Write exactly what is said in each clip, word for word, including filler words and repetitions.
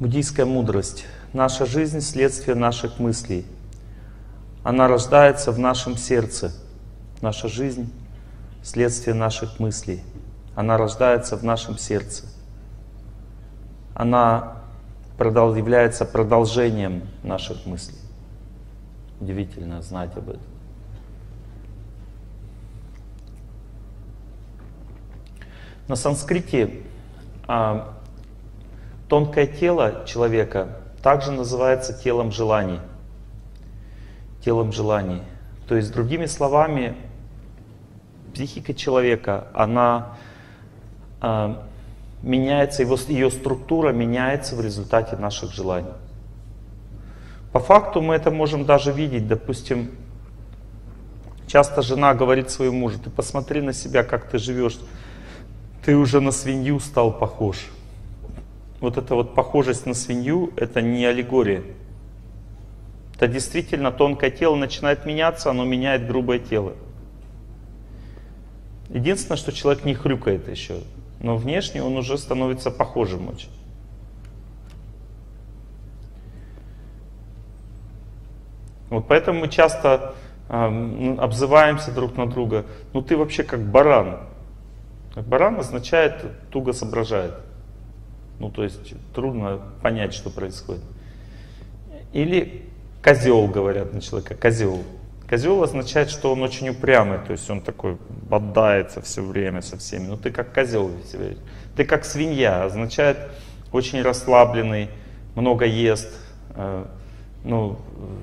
Буддийская мудрость. Наша жизнь — следствие наших мыслей. Она рождается в нашем сердце. Наша жизнь — следствие наших мыслей. Она рождается в нашем сердце. Она продол- является продолжением наших мыслей. Удивительно знать об этом. На санскрите а, тонкое тело человека также называется телом желаний. Телом желаний. То есть, другими словами, психика человека, она а, меняется, его, ее структура меняется в результате наших желаний. По факту мы это можем даже видеть. Допустим, часто жена говорит своему мужу: ты посмотри на себя, как ты живешь. Ты уже на свинью стал похож. Вот эта вот похожесть на свинью — это не аллегория. Это действительно тонкое тело начинает меняться, оно меняет грубое тело. Единственное, что человек не хрюкает еще, но внешне он уже становится похожим очень. Вот поэтому мы часто э, обзываемся друг на друга: ну ты вообще как баран. Баран означает туго соображает. Ну, то есть трудно понять, что происходит. Или козел, говорят на человека, козел. Козел означает, что он очень упрямый, то есть он такой бодается все время со всеми. Ну, ты как козел себя ведешь. Ты как свинья, означает очень расслабленный, много ест, э, ну,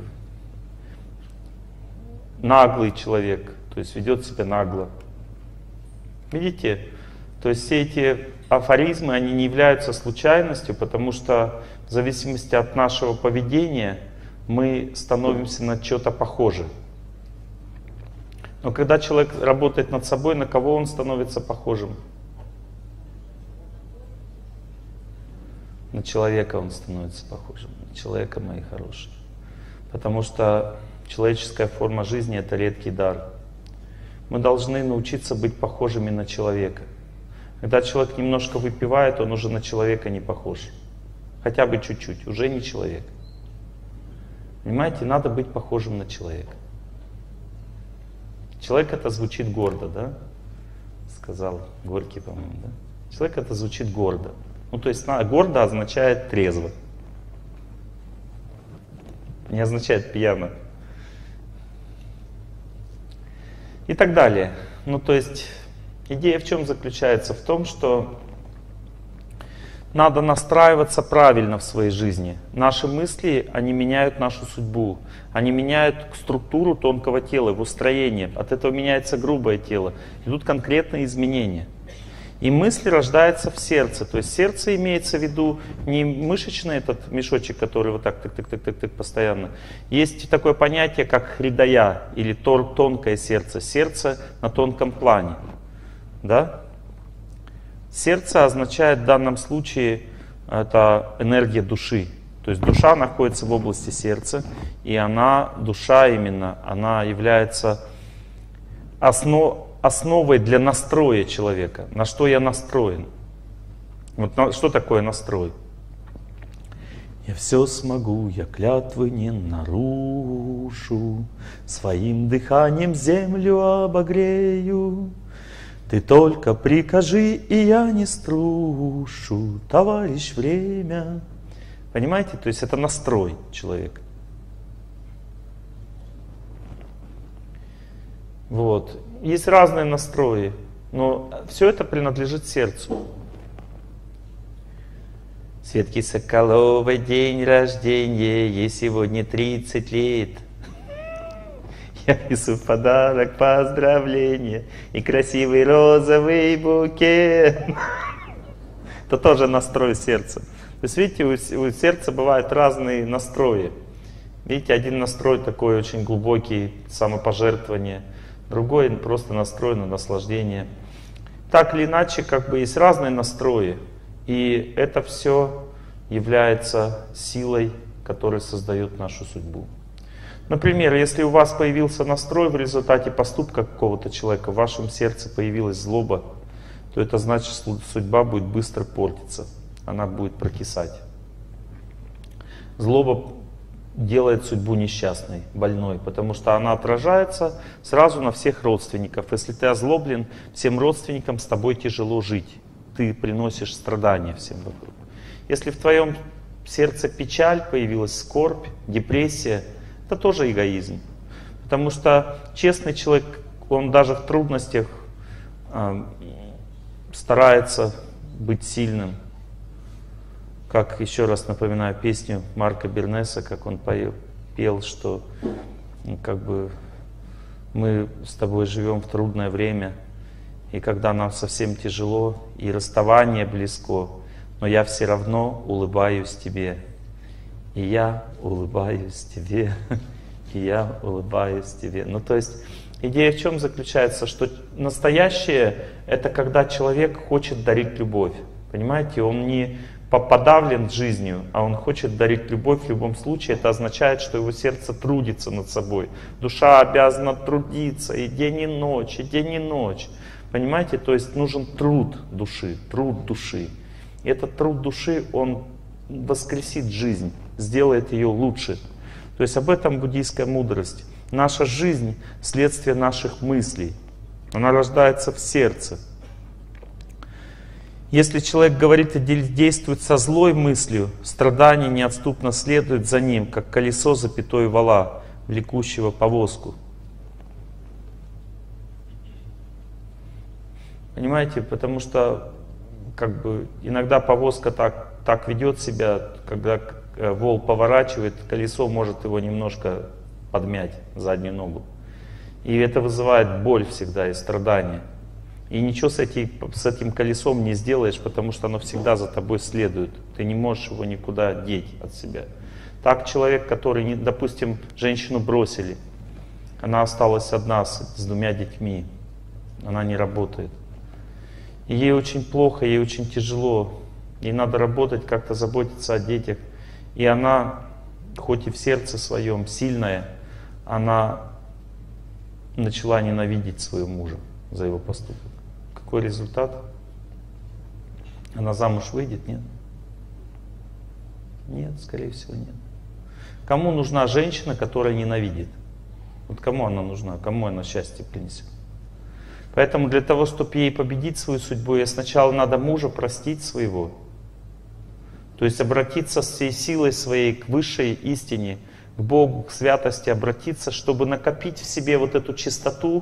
наглый человек, то есть ведет себя нагло. Видите? То есть все эти афоризмы, они не являются случайностью, потому что в зависимости от нашего поведения мы становимся на что-то похожи. Но когда человек работает над собой, на кого он становится похожим? На человека он становится похожим. На человека, мои хорошие. Потому что человеческая форма жизни — это редкий дар. Мы должны научиться быть похожими на человека. Когда человек немножко выпивает, он уже на человека не похож. Хотя бы чуть-чуть, уже не человек. Понимаете, надо быть похожим на человека. Человек — это звучит гордо, да? Сказал Горький, по-моему, да? Человек — это звучит гордо. Ну, то есть гордо означает трезво. Не означает пьяно. И так далее. Ну, то есть идея в чем заключается? В том, что надо настраиваться правильно в своей жизни. Наши мысли, они меняют нашу судьбу. Они меняют структуру тонкого тела, его строение. От этого меняется грубое тело. Идут конкретные изменения. И мысли рождаются в сердце. То есть сердце имеется в виду не мышечный этот мешочек, который вот так тык-тык-тык-тык постоянно. Есть такое понятие, как хридая, или тор, тонкое сердце. Сердце на тонком плане. Да? Сердце означает в данном случае это энергия души. То есть душа находится в области сердца, и она, душа именно, она является основой, основой для настроя человека. На что я настроен? Вот на, что такое настрой? Я все смогу, я клятвы не нарушу, своим дыханием землю обогрею. Ты только прикажи, и я не струшу, товарищ время. Понимаете? То есть это настрой человека. Вот. Есть разные настрои, но все это принадлежит сердцу. Светки Соколовой день рождения, ей сегодня тридцать лет. Я несу в подарок поздравления и красивый розовый букет. Это тоже настрой сердца. То есть, видите, у, у сердца бывают разные настрои. Видите, один настрой такой очень глубокий, самопожертвование. Другой просто настрой на наслаждение. Так или иначе, как бы есть разные настрои. И это все является силой, которая создает нашу судьбу. Например, если у вас появился настрой в результате поступка какого-то человека, в вашем сердце появилась злоба, то это значит, что судьба будет быстро портиться. Она будет прокисать. Злоба делает судьбу несчастной, больной, потому что она отражается сразу на всех родственников. Если ты озлоблен, всем родственникам с тобой тяжело жить. Ты приносишь страдания всем вокруг. Если в твоем сердце печаль появилась, скорбь, депрессия, это тоже эгоизм. Потому что честный человек, он даже в трудностях э, старается быть сильным. Как, еще раз напоминаю песню Марка Бернеса, как он поел, пел, что ну, как бы мы с тобой живем в трудное время, и когда нам совсем тяжело, и расставание близко, но я все равно улыбаюсь тебе. И я улыбаюсь тебе, и я улыбаюсь тебе. Ну то есть идея в чем заключается? Что настоящее — это когда человек хочет дарить любовь. Понимаете, он не подавлен жизнью, а он хочет дарить любовь в любом случае. Это означает, что его сердце трудится над собой. Душа обязана трудиться и день, и ночь, и день, и ночь. Понимаете, то есть нужен труд души, труд души. И этот труд души, он воскресит жизнь, сделает ее лучше. То есть об этом буддийская мудрость. Наша жизнь — следствие наших мыслей. Она рождается в сердце. Если человек говорит и действует со злой мыслью, страдание неотступно следует за ним, как колесо запятой вола, влекущего повозку. Понимаете, потому что как бы иногда повозка так, так ведет себя, когда вол поворачивает, колесо может его немножко подмять, заднюю ногу. И это вызывает боль всегда и страдания. И ничего с этим, с этим колесом не сделаешь, потому что оно всегда за тобой следует. Ты не можешь его никуда деть от себя. Так человек, который, допустим, женщину бросили, она осталась одна с, с двумя детьми, она не работает. И ей очень плохо, ей очень тяжело. Ей надо работать, как-то заботиться о детях. И она, хоть и в сердце своем сильная, она начала ненавидеть своего мужа за его поступок. Какой результат? Она замуж выйдет? Нет. Нет, скорее всего, нет. Кому нужна женщина, которая ненавидит? Вот кому она нужна? Кому она счастье принесет? Поэтому для того, чтобы ей победить свою судьбу, ей сначала надо мужа простить своего. То есть обратиться всей силой своей к высшей истине, к Богу, к святости, обратиться, чтобы накопить в себе вот эту чистоту,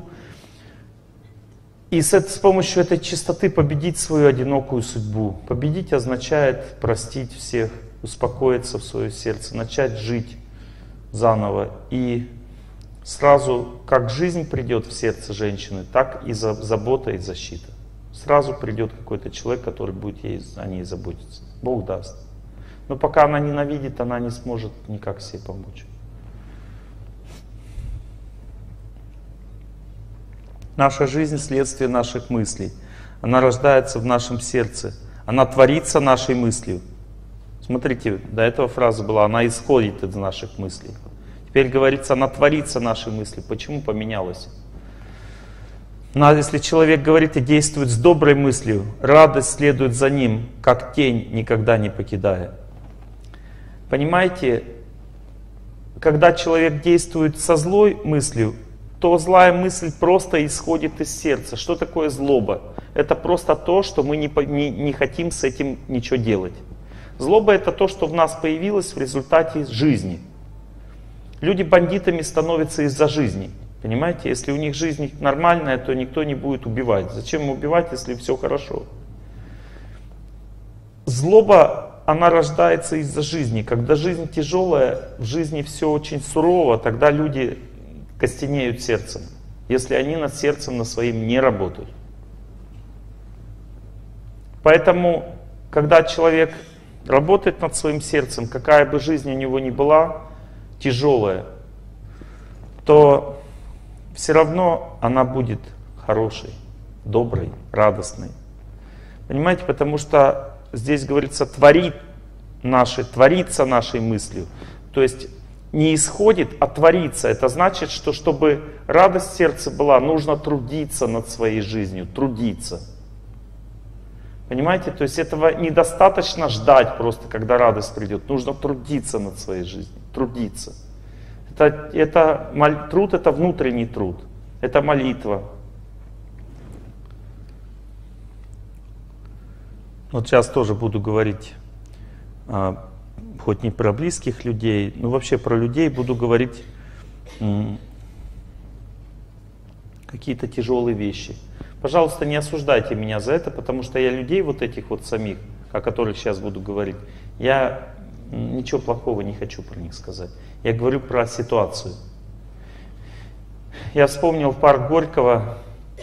и с, с помощью этой чистоты победить свою одинокую судьбу. Победить означает простить всех, успокоиться в свое сердце, начать жить заново. И сразу, как жизнь придет в сердце женщины, так и забота и защита. Сразу придет какой-то человек, который будет ей, о ней заботиться. Бог даст. Но пока она ненавидит, она не сможет никак себе помочь. Наша жизнь — следствие наших мыслей. Она рождается в нашем сердце. Она творится нашей мыслью. Смотрите, до этого фраза была: она исходит из наших мыслей. Теперь говорится, она творится нашей мыслью. Почему поменялось? Но если человек говорит и действует с доброй мыслью, радость следует за ним, как тень, никогда не покидая. Понимаете, когда человек действует со злой мыслью, то злая мысль просто исходит из сердца. Что такое злоба? Это просто то, что мы не, не, не хотим с этим ничего делать. Злоба — это то, что в нас появилось в результате жизни. Люди бандитами становятся из-за жизни. Понимаете, если у них жизнь нормальная, то никто не будет убивать. Зачем убивать, если все хорошо? Злоба, она рождается из-за жизни. Когда жизнь тяжелая, в жизни все очень сурово, тогда люди костенеют сердцем, если они над сердцем на своим не работают. Поэтому, когда человек работает над своим сердцем, какая бы жизнь у него ни была тяжелая, то все равно она будет хорошей, доброй, радостной. Понимаете, потому что здесь говорится творит наши, творится нашей мыслью. То есть не исходит, а творится. Это значит, что чтобы радость в сердце была, нужно трудиться над своей жизнью, трудиться. Понимаете? То есть этого недостаточно ждать просто, когда радость придет. Нужно трудиться над своей жизнью. Трудиться. Это, это, труд — это внутренний труд. Это молитва. Вот сейчас тоже буду говорить, а, хоть не про близких людей, но вообще про людей буду говорить м, какие-то тяжелые вещи. Пожалуйста, не осуждайте меня за это, потому что я людей вот этих вот самих, о которых сейчас буду говорить, я ничего плохого не хочу про них сказать. Я говорю про ситуацию. Я вспомнил парк Горького.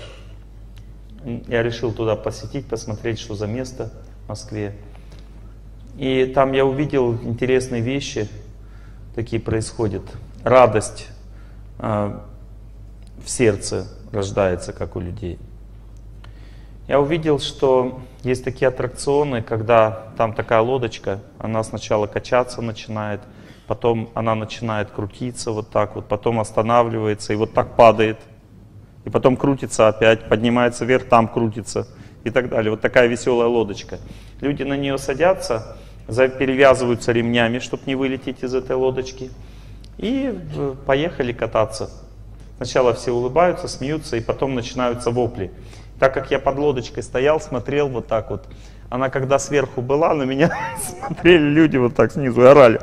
Я решил туда посетить, посмотреть, что за место в Москве. И там я увидел интересные вещи, такие происходят. Радость э, в сердце рождается, как у людей. Я увидел, что есть такие аттракционы, когда там такая лодочка, она сначала качаться начинает, потом она начинает крутиться вот так вот, потом останавливается и вот так падает. И потом крутится опять, поднимается вверх, там крутится и так далее. Вот такая веселая лодочка. Люди на нее садятся, перевязываются ремнями, чтобы не вылететь из этой лодочки. И поехали кататься. Сначала все улыбаются, смеются, и потом начинаются вопли. Так как я под лодочкой стоял, смотрел вот так вот. Она когда сверху была, на меня смотрели люди вот так снизу и орали.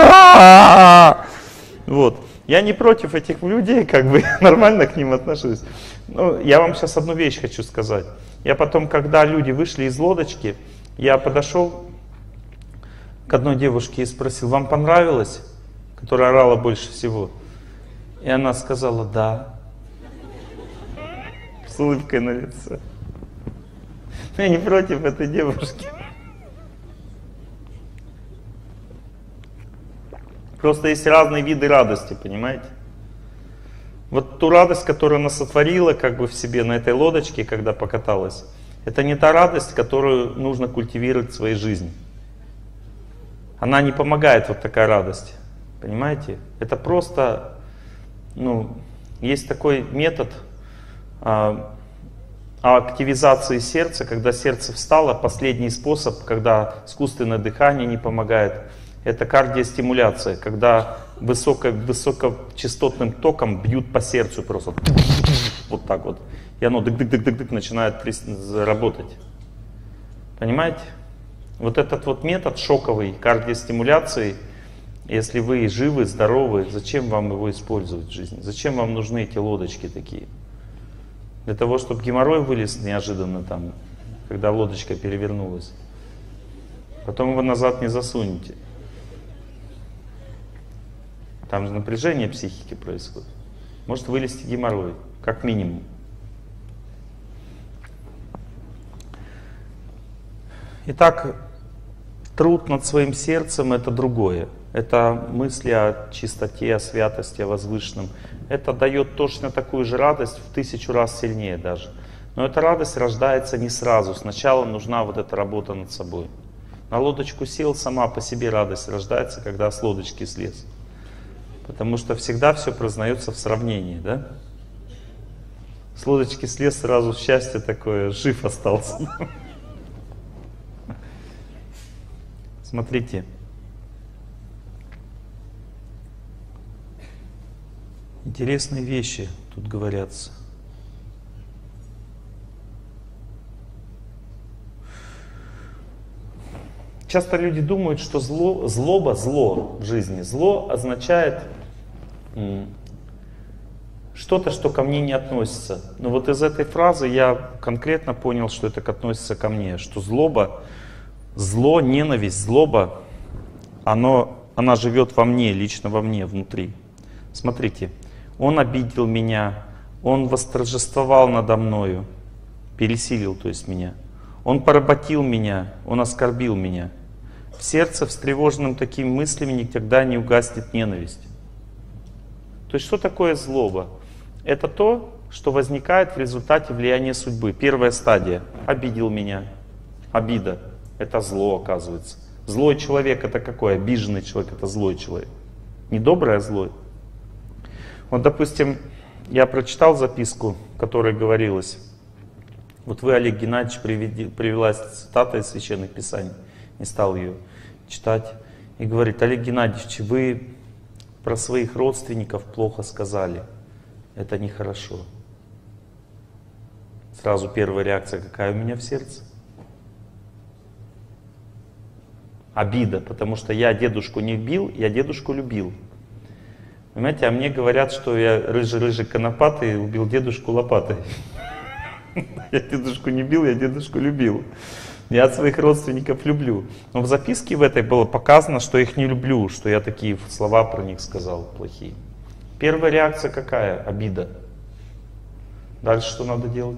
Вот. Я не против этих людей, как бы нормально к ним отношусь. Но я вам сейчас одну вещь хочу сказать. Я потом, когда люди вышли из лодочки, я подошел к одной девушке и спросил: вам понравилось? Которая орала больше всего. И она сказала: да. С улыбкой на лице. Но я не против этой девушки. Просто есть разные виды радости, понимаете? Вот ту радость, которую она сотворила как бы в себе на этой лодочке, когда покаталась, это не та радость, которую нужно культивировать в своей жизни. Она не помогает, вот такая радость, понимаете? Это просто, ну, есть такой метод а, активизации сердца, когда сердце встало, последний способ, когда искусственное дыхание не помогает. Это кардиостимуляция, когда высоко, высокочастотным током бьют по сердцу просто. Вот так вот. И оно дык-дык-дык-дык начинает работать. Понимаете? Вот этот вот метод шоковой кардиостимуляции, если вы живы, здоровы, зачем вам его использовать в жизни? Зачем вам нужны эти лодочки такие? Для того, чтобы геморрой вылез неожиданно там, когда лодочка перевернулась. Потом его назад не засунете. Там же напряжение психики происходит. Может вылезти геморрой, как минимум. Итак, труд над своим сердцем — это другое. Это мысли о чистоте, о святости, о возвышенном. Это дает точно такую же радость, в тысячу раз сильнее даже. Но эта радость рождается не сразу. Сначала нужна вот эта работа над собой. На лодочку сел, сама по себе радость рождается, когда с лодочки слез. Потому что всегда все познается в сравнении, да? С лодочки слез, сразу счастье такое, жив остался. Смотрите. Интересные вещи тут говорятся. Часто люди думают, что зло, злоба, зло в жизни. Зло означает что-то, что ко мне не относится. Но вот из этой фразы я конкретно понял, что это относится ко мне. Что злоба, зло, ненависть, злоба, оно, она живет во мне, лично во мне, внутри. Смотрите, он обидел меня, он восторжествовал надо мною, пересилил, то есть меня. Он поработил меня, он оскорбил меня. В сердце, встревоженным такими мыслями, никогда не угаснет ненависть. То есть что такое злоба? Это то, что возникает в результате влияния судьбы. Первая стадия. Обидел меня. Обида. Это зло, оказывается. Злой человек — это какой? Обиженный человек — это злой человек. Не добрый, а злой. Вот, допустим, я прочитал записку, в которой говорилось: Вот вы, Олег Геннадьевич, приведи, привела цитата из Священных Писаний, не стал ее читать, и говорит: Олег Геннадьевич, вы про своих родственников плохо сказали, это нехорошо. Сразу первая реакция какая у меня в сердце? Обида, потому что я дедушку не бил, я дедушку любил. Понимаете, а мне говорят, что я рыжий-рыжий конопатый убил дедушку лопатой. Я дедушку не бил, я дедушку любил. Я своих родственников люблю. Но в записке в этой было показано, что их не люблю, что я такие слова про них сказал плохие. Первая реакция какая? Обида. Дальше что надо делать?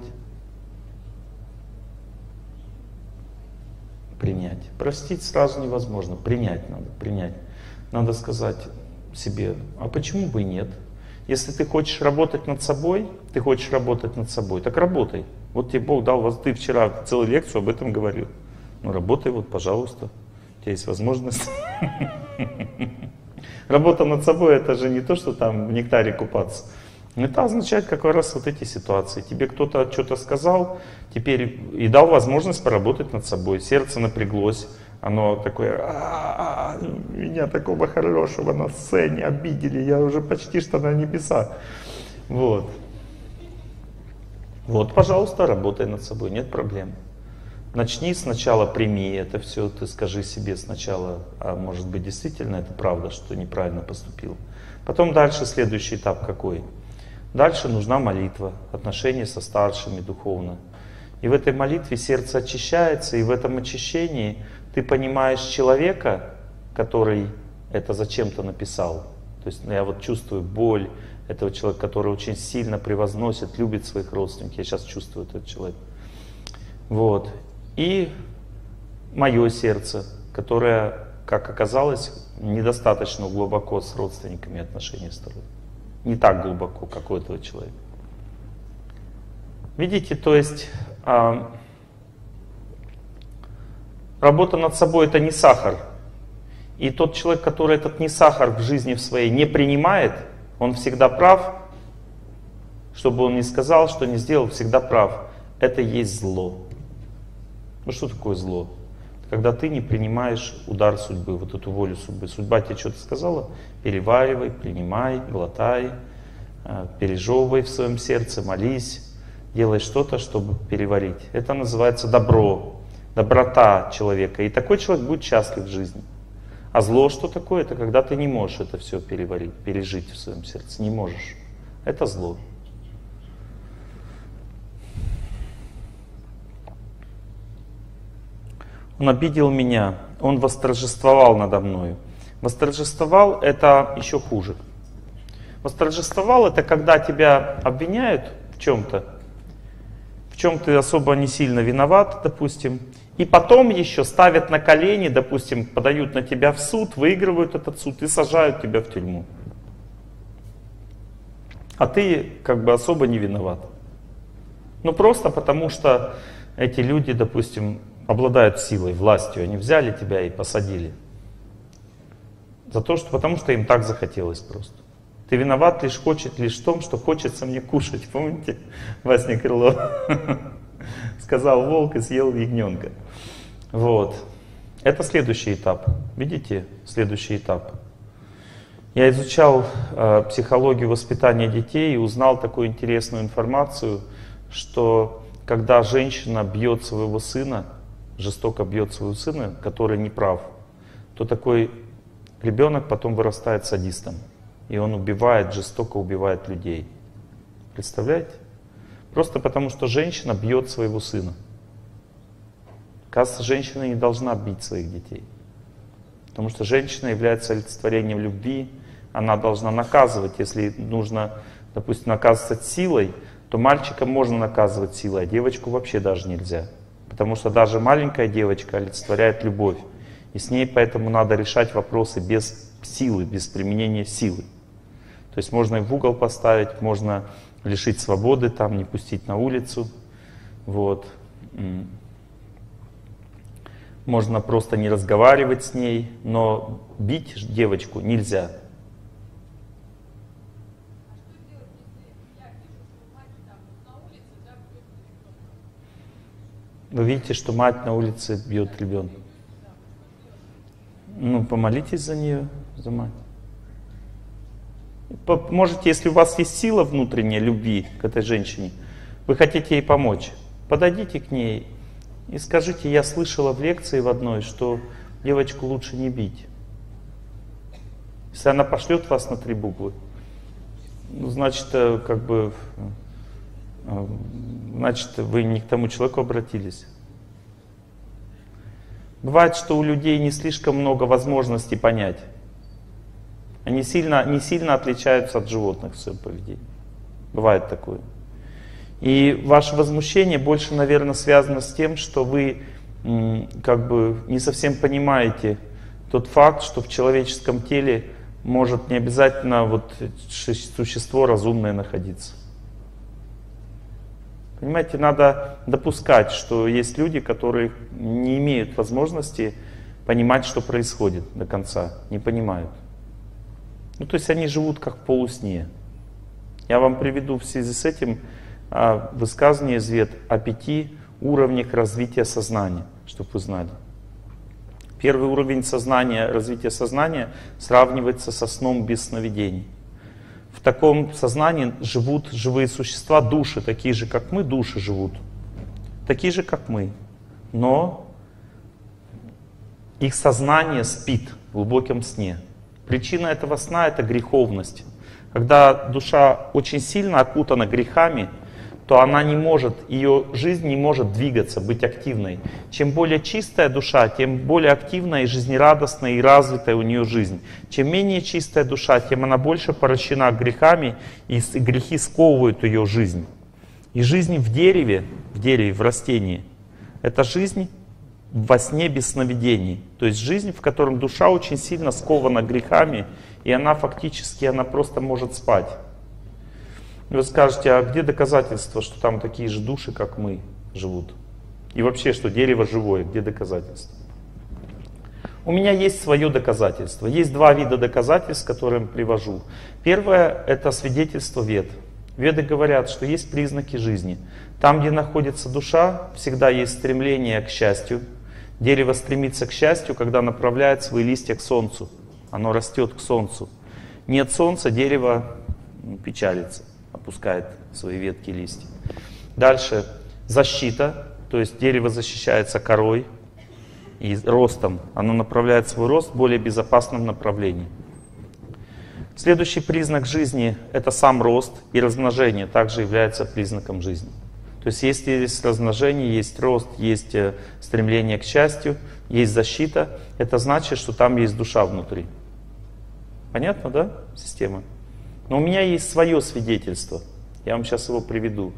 Принять. Простить сразу невозможно. Принять надо, принять. Надо сказать себе, а почему бы и нет? Если ты хочешь работать над собой, ты хочешь работать над собой, так работай. Вот тебе Бог дал, вот ты вчера целую лекцию об этом говорил. Ну работай, вот, пожалуйста, у тебя есть возможность. Работа над собой — это же не то, что там в нектаре купаться. Это означает как раз вот эти ситуации. Тебе кто-то что-то сказал, теперь и дал возможность поработать над собой. Сердце напряглось, оно такое: а -а -а, меня такого хорошего на сцене обидели, я уже почти что на небесах. Вот. Вот, пожалуйста, работай над собой, нет проблем. Начни сначала, прими это все, ты скажи себе сначала, а может быть действительно это правда, что неправильно поступил. Потом дальше следующий этап какой? Дальше нужна молитва, отношения со старшими духовно. И в этой молитве сердце очищается, и в этом очищении ты понимаешь человека, который это зачем-то написал. То есть я вот чувствую боль этого человека, который очень сильно превозносит, любит своих родственников. Я сейчас чувствую этот человек. Вот. И мое сердце, которое, как оказалось, недостаточно глубоко с родственниками отношения строит. Не так глубоко, как у этого человека. Видите, то есть э, работа над собой — это не сахар. И тот человек, который этот не сахар в жизни в своей не принимает, он всегда прав. Что бы он ни сказал, что ни сделал, всегда прав. Это и есть зло. Ну что такое зло? Когда ты не принимаешь удар судьбы, вот эту волю судьбы. Судьба тебе что-то сказала, переваривай, принимай, глотай, пережевывай в своем сердце, молись, делай что-то, чтобы переварить. Это называется добро, доброта человека. И такой человек будет счастлив в жизни. А зло что такое? Это когда ты не можешь это все переварить, пережить в своем сердце. Не можешь. Это зло. Он обидел меня, он восторжествовал надо мною. Восторжествовал — это еще хуже. Восторжествовал — это когда тебя обвиняют в чем-то, в чем ты особо не сильно виноват, допустим, и потом еще ставят на колени, допустим, подают на тебя в суд, выигрывают этот суд и сажают тебя в тюрьму. А ты как бы особо не виноват. Ну просто потому что эти люди, допустим, обладают силой, властью, они взяли тебя и посадили. За то, что, потому что им так захотелось просто. Ты виноват лишь, хочет, лишь в том, что хочется мне кушать. Помните, Васня Крылов сказал волк и съел ягненка. Вот. Это следующий этап. Видите, следующий этап. Я изучал э, психологию воспитания детей и узнал такую интересную информацию, что когда женщина бьет своего сына, жестоко бьет своего сына, который не прав, то такой ребенок потом вырастает садистом. И он убивает, жестоко убивает людей. Представляете? Просто потому, что женщина бьет своего сына. Кажется, женщина не должна бить своих детей. Потому что женщина является олицетворением любви. Она должна наказывать. Если нужно, допустим, наказывать силой, то мальчика можно наказывать силой, а девочку вообще даже нельзя. Потому что даже маленькая девочка олицетворяет любовь. И с ней поэтому надо решать вопросы без силы, без применения силы. То есть можно и в угол поставить, можно лишить свободы, там, не пустить на улицу. Вот. Можно просто не разговаривать с ней, но бить девочку нельзя. Вы видите, что мать на улице бьет ребенка. Ну, помолитесь за нее, за мать. Можете, если у вас есть сила внутренняя любви к этой женщине, вы хотите ей помочь, подойдите к ней и скажите: я слышала в лекции в одной, что девочку лучше не бить. Если она пошлет вас на три буквы, ну, значит, как бы, значит, вы не к тому человеку обратились. Бывает, что у людей не слишком много возможностей понять. Они сильно, не сильно отличаются от животных в своем поведении. Бывает такое. И ваше возмущение больше, наверное, связано с тем, что вы как бы не совсем понимаете тот факт, что в человеческом теле может не обязательно вот существо разумное находиться. Понимаете, надо допускать, что есть люди, которые не имеют возможности понимать, что происходит до конца, не понимают. Ну, то есть они живут как в полусне. Я вам приведу в связи с этим высказывание из Вед о пяти уровнях развития сознания, чтобы вы знали. Первый уровень сознания, развития сознания сравнивается со сном без сновидений. В таком сознании живут живые существа, души, такие же, как мы, души живут. Такие же, как мы. Но их сознание спит в глубоком сне. Причина этого сна — это греховность. Когда душа очень сильно окутана грехами, то она не может, ее жизнь не может двигаться, быть активной. Чем более чистая душа, тем более активная и жизнерадостная и развитая у нее жизнь. Чем менее чистая душа, тем она больше порабощена грехами, и грехи сковывают ее жизнь. И жизнь в дереве, в дереве, в растении, это жизнь во сне без сновидений. То есть жизнь, в которой душа очень сильно скована грехами, и она фактически, она просто может спать. Вы скажете: а где доказательства, что там такие же души, как мы, живут? И вообще, что дерево живое, где доказательства? У меня есть свое доказательство. Есть два вида доказательств, которые я привожу. Первое — это свидетельство Вед. Веды говорят, что есть признаки жизни. Там, где находится душа, всегда есть стремление к счастью. Дерево стремится к счастью, когда направляет свои листья к солнцу. Оно растет к солнцу. Нет солнца, дерево печалится, опускает свои ветки и листья. Дальше защита, то есть дерево защищается корой и ростом. Оно направляет свой рост в более безопасном направлении. Следующий признак жизни — это сам рост, и размножение также является признаком жизни. То есть если есть размножение, есть рост, есть стремление к счастью, есть защита, это значит, что там есть душа внутри. Понятно, да, система? Но у меня есть свое свидетельство. Я вам сейчас его приведу.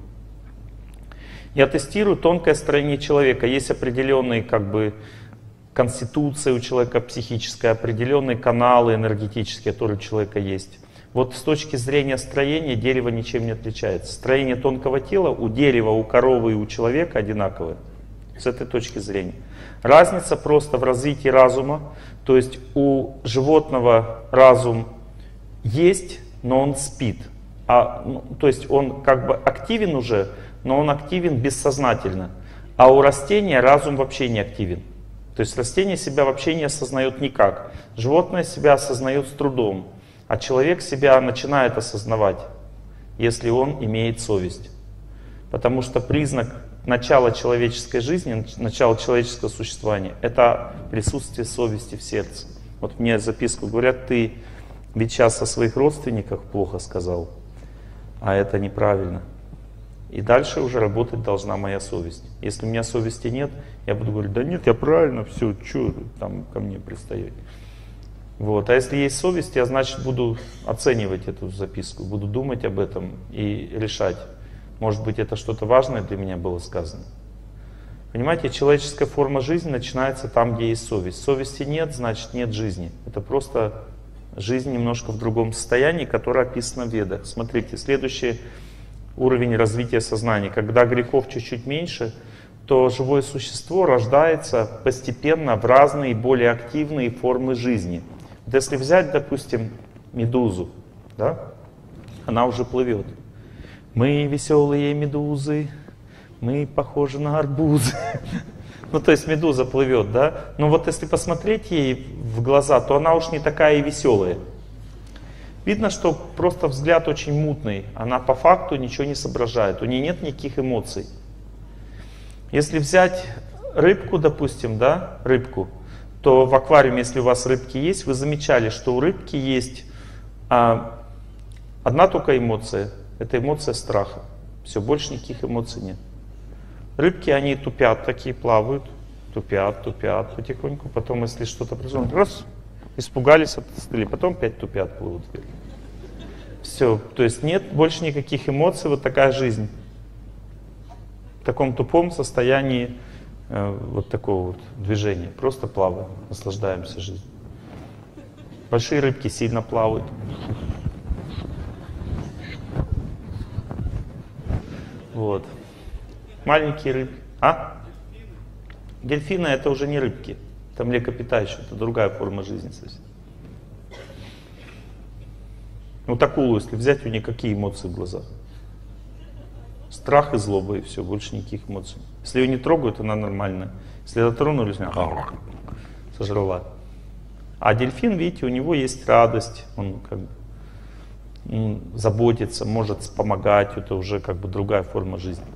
Я тестирую тонкое строение человека. Есть определенные как бы конституция у человека психическая, определенные каналы энергетические, которые у человека есть. Вот с точки зрения строения дерево ничем не отличается. Строение тонкого тела у дерева, у коровы и у человека одинаковое. С этой точки зрения. Разница просто в развитии разума. То есть у животного разум есть, но он спит. А, ну, то есть он как бы активен уже, но он активен бессознательно. А у растения разум вообще не активен. То есть растение себя вообще не осознает никак. Животное себя осознает с трудом. А человек себя начинает осознавать, если он имеет совесть. Потому что признак начала человеческой жизни, начала человеческого существования — это присутствие совести в сердце. Вот мне записку говорят: ты ведь сейчас о своих родственниках плохо сказал, а это неправильно. И дальше уже работать должна моя совесть. Если у меня совести нет, я буду говорить: да нет, я правильно, все, что там ко мне пристает. Вот. А если есть совесть, я, значит, буду оценивать эту записку, буду думать об этом и решать, может быть, это что-то важное для меня было сказано. Понимаете, человеческая форма жизни начинается там, где есть совесть. Совести нет, значит, нет жизни. Это просто жизнь немножко в другом состоянии, которое описано в Ведах. Смотрите, следующий уровень развития сознания. Когда грехов чуть-чуть меньше, то живое существо рождается постепенно в разные более активные формы жизни. Вот если взять, допустим, медузу, да, она уже плывет. Мы веселые медузы, Мы похожи на арбузы. Ну, то есть медуза плывет, да? Но вот если посмотреть ей в глаза, то она уж не такая и веселая. Видно, что просто взгляд очень мутный. Она по факту ничего не соображает. У нее нет никаких эмоций. Если взять рыбку, допустим, да, рыбку, то в аквариуме, если у вас рыбки есть, вы замечали, что у рыбки есть а, одна только эмоция. Это эмоция страха. Все, больше никаких эмоций нет. Рыбки, они тупят такие, плавают. Тупят, тупят потихоньку. Потом, если что-то произошло, раз, испугались, отстали. Потом опять тупят, плывут вверх. Все, то есть нет больше никаких эмоций. Вот такая жизнь. В таком тупом состоянии э, вот такого вот движения. Просто плаваем, наслаждаемся жизнью. Большие рыбки сильно плавают. Вот. Маленькие рыбки. А? Дельфины это уже не рыбки. Это млекопитающие. Это другая форма жизни совсем. Вот акулу, если взять, у нее какие эмоции в глазах? Страх и злоба, и все, больше никаких эмоций. Если ее не трогают, она нормальная. Если дотронулись, она сожрала. А дельфин, видите, у него есть радость, он как бы он заботится, может помогать, это уже как бы другая форма жизни.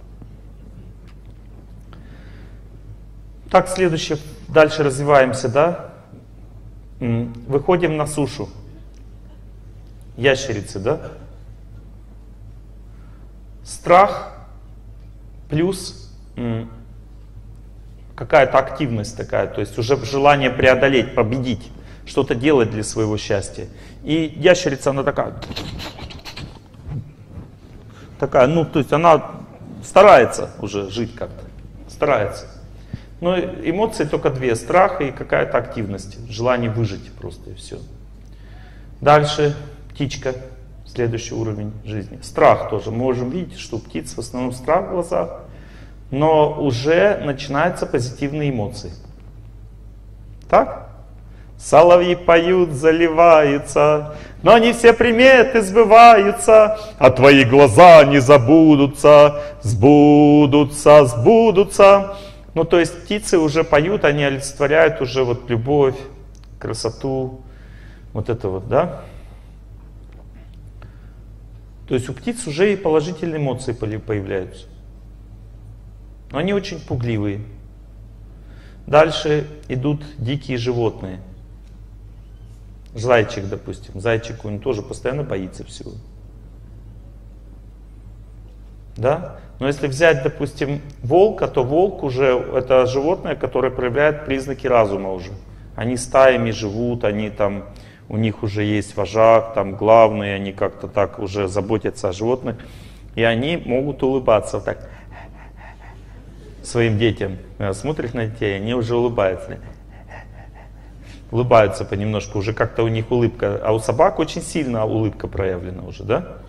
Так, следующее, дальше развиваемся, да? Выходим на сушу. Ящерицы, да? Страх плюс какая-то активность такая, то есть уже желание преодолеть, победить, что-то делать для своего счастья. И ящерица, она такая, такая, ну, то есть она старается уже жить как-то, старается. Но эмоции только две, страх и какая-то активность, желание выжить просто и все. Дальше птичка. Следующий уровень жизни. Страх тоже. Мы можем видеть, что у птиц в основном страх в глазах, но уже начинаются позитивные эмоции. Так? Соловьи поют, заливаются, но не все приметы сбываются, а твои глаза не забудутся, сбудутся, сбудутся. Ну, то есть птицы уже поют, они олицетворяют уже вот любовь, красоту, вот это вот, да? То есть у птиц уже и положительные эмоции появляются. Но они очень пугливые. Дальше идут дикие животные. Зайчик, допустим. Зайчик, он тоже постоянно боится всего. Да? Но если взять, допустим, волка, то волк уже это животное, которое проявляет признаки разума уже. Они стаями живут, они там... У них уже есть вожак, там главные, они как-то так уже заботятся о животных. И они могут улыбаться вот так своим детям. Смотрят на детей, они уже улыбаются. Улыбаются понемножку, уже как-то у них улыбка. А у собак очень сильно улыбка проявлена уже, да?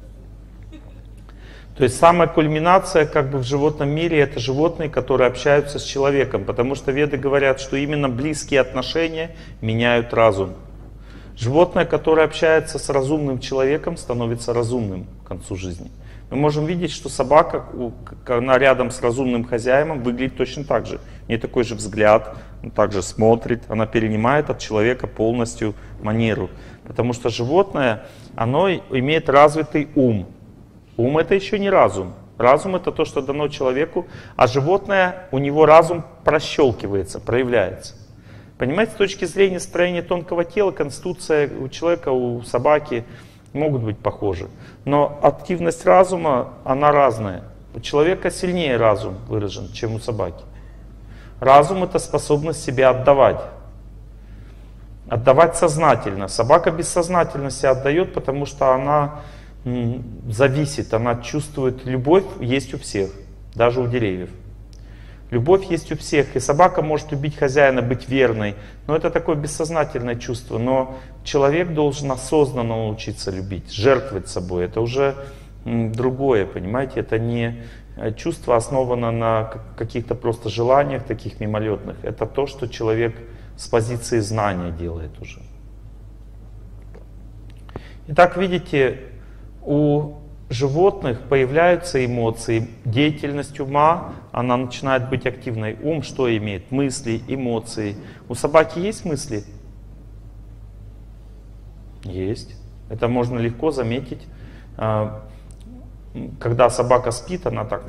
То есть самая кульминация как бы в животном мире это животные, которые общаются с человеком. Потому что веды говорят, что именно близкие отношения меняют разум. Животное, которое общается с разумным человеком, становится разумным к концу жизни. Мы можем видеть, что собака, она рядом с разумным хозяином, выглядит точно так же. У нее такой же взгляд, она также смотрит, она перенимает от человека полностью манеру. Потому что животное, оно имеет развитый ум. Ум это еще не разум. Разум это то, что дано человеку, а животное, у него разум прощелкивается, проявляется. Понимаете, с точки зрения строения тонкого тела, конституция у человека, у собаки могут быть похожи. Но активность разума, она разная. У человека сильнее разум выражен, чем у собаки. Разум — это способность себя отдавать. Отдавать сознательно. Собака бессознательно себя отдает, потому что она м, зависит, она чувствует любовь, есть у всех, даже у деревьев. Любовь есть у всех, и собака может любить хозяина, быть верной, но это такое бессознательное чувство. Но человек должен осознанно научиться любить, жертвовать собой. Это уже другое, понимаете? Это не чувство основано на каких-то просто желаниях таких мимолетных. Это то, что человек с позиции знания делает уже. Итак, видите, у животных появляются эмоции, деятельность ума, она начинает быть активной. Ум что имеет? Мысли, эмоции. У собаки есть мысли? Есть. Это можно легко заметить. Когда собака спит, она так...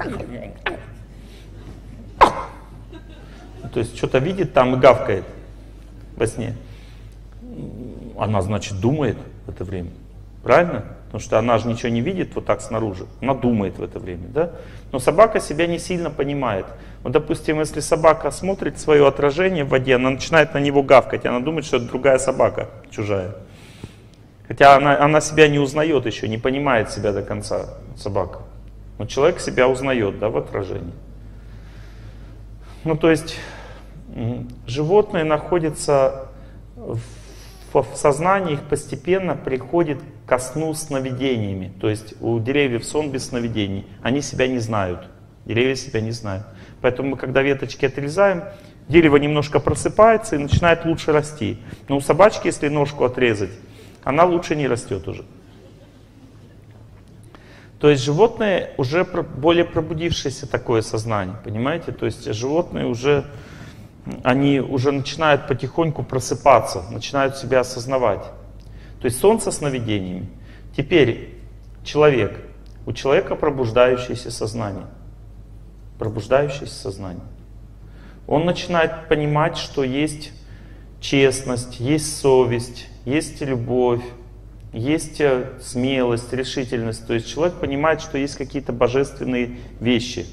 То есть что-то видит там и гавкает во сне. Она, значит, думает в это время. Правильно? Потому что она же ничего не видит вот так снаружи. Она думает в это время. Да? Но собака себя не сильно понимает. Вот, допустим, если собака смотрит свое отражение в воде, она начинает на него гавкать. Она думает, что это другая собака, чужая. Хотя она, она себя не узнает еще, не понимает себя до конца, собака. Но человек себя узнает, да, в отражении. Ну, то есть, животные находятся в, в сознании, их постепенно приходит ко сну сновидениями. То есть, у деревьев сон без сновидений. Они себя не знают. Деревья себя не знают. Поэтому мы, когда веточки отрезаем, дерево немножко просыпается и начинает лучше расти. Но у собачки, если ножку отрезать, она лучше не растет уже. То есть животные уже более пробудившееся такое сознание, понимаете? То есть животные уже, они уже начинают потихоньку просыпаться, начинают себя осознавать. То есть сон со сновидениями. Теперь человек. У человека пробуждающееся сознание. Пробуждающееся сознание. Он начинает понимать, что есть честность, есть совесть, есть любовь, есть смелость, решительность. То есть человек понимает, что есть какие-то божественные вещи.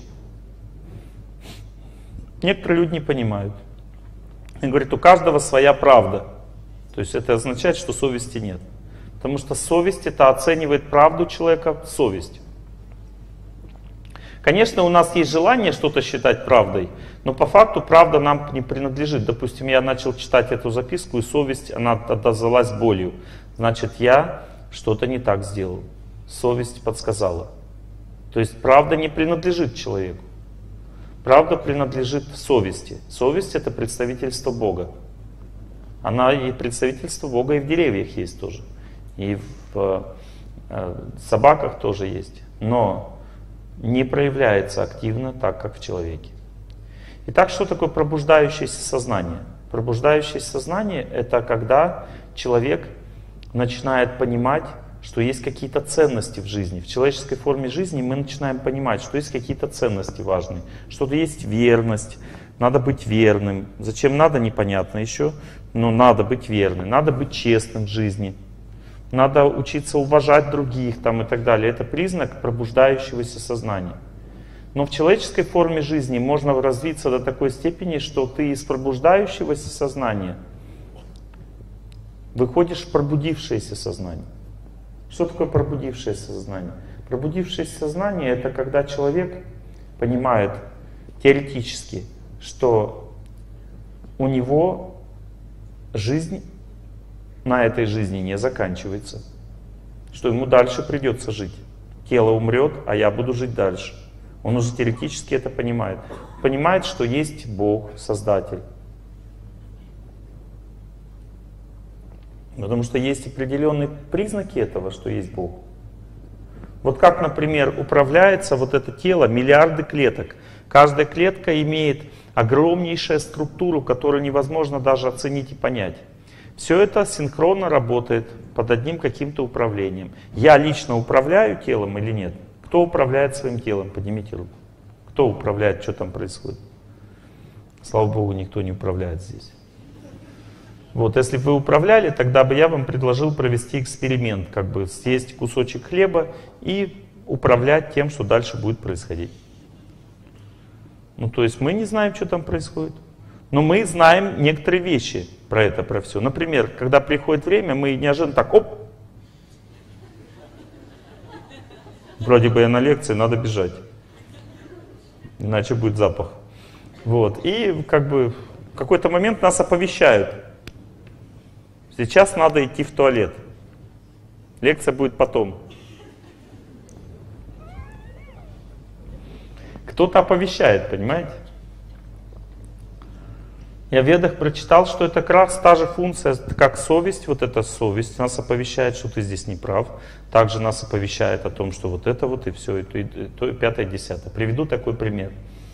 Некоторые люди не понимают. И говорят, у каждого своя правда. То есть это означает, что совести нет. Потому что совесть — это оценивает правду человека, совесть. Конечно, у нас есть желание что-то считать правдой, но по факту правда нам не принадлежит. Допустим, я начал читать эту записку, и совесть, она отозвалась болью. Значит, я что-то не так сделал. Совесть подсказала. То есть правда не принадлежит человеку. Правда принадлежит совести. Совесть — это представительство Бога. Она и представительство Бога и в деревьях есть тоже. И в э, собаках тоже есть. Но не проявляется активно так, как в человеке. Итак, что такое пробуждающееся сознание? Пробуждающееся сознание — это когда человек начинает понимать, что есть какие-то ценности в жизни. В человеческой форме жизни мы начинаем понимать, что есть какие-то ценности важные. Что-то есть верность, надо быть верным. Зачем надо, непонятно еще, но надо быть верным. Надо быть честным в жизни. Надо учиться уважать других там, и так далее. Это признак пробуждающегося сознания. Но в человеческой форме жизни можно развиться до такой степени, что ты из пробуждающегося сознания выходишь в пробудившееся сознание. Что такое пробудившееся сознание? Пробудившееся сознание — это когда человек понимает теоретически, что у него жизнь на этой жизни не заканчивается, что ему дальше придется жить. Тело умрет, а я буду жить дальше. Он уже теоретически это понимает. Понимает, что есть Бог, Создатель. Потому что есть определенные признаки этого, что есть Бог. Вот как, например, управляется вот это тело, миллиарды клеток. Каждая клетка имеет огромнейшую структуру, которую невозможно даже оценить и понять. Все это синхронно работает под одним каким-то управлением. Я лично управляю телом или нет? Кто управляет своим телом? Поднимите руку. Кто управляет, что там происходит? Слава Богу, никто не управляет здесь. Вот, если бы вы управляли, тогда бы я вам предложил провести эксперимент, как бы съесть кусочек хлеба и управлять тем, что дальше будет происходить. Ну, то есть мы не знаем, что там происходит, но мы знаем некоторые вещи про это, про все. Например, когда приходит время, мы неожиданно так, оп, вроде бы я на лекции, надо бежать, иначе будет запах. Вот, и как бы в какой-то момент нас оповещают. Сейчас надо идти в туалет. Лекция будет потом. Кто-то оповещает, понимаете? Я в Ведах прочитал, что это как раз та же функция, как совесть, вот эта совесть нас оповещает, что ты здесь не прав. Также нас оповещает о том, что вот это вот и все, и то, и то, и пятое, и десятое. Приведу такой пример.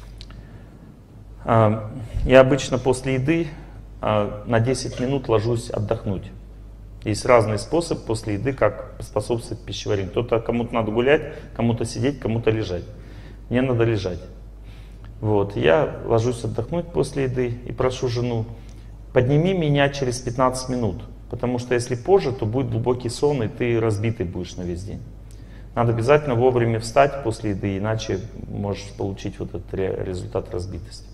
Я обычно после еды на десять минут ложусь отдохнуть. Есть разные способы после еды, как способствовать пищеварению. Кто-то, кому-то надо гулять, кому-то сидеть, кому-то лежать. Мне надо лежать. Вот, я ложусь отдохнуть после еды и прошу жену: подними меня через пятнадцать минут, потому что если позже, то будет глубокий сон, и ты разбитый будешь на весь день. Надо обязательно вовремя встать после еды, иначе можешь получить вот этот результат разбитости.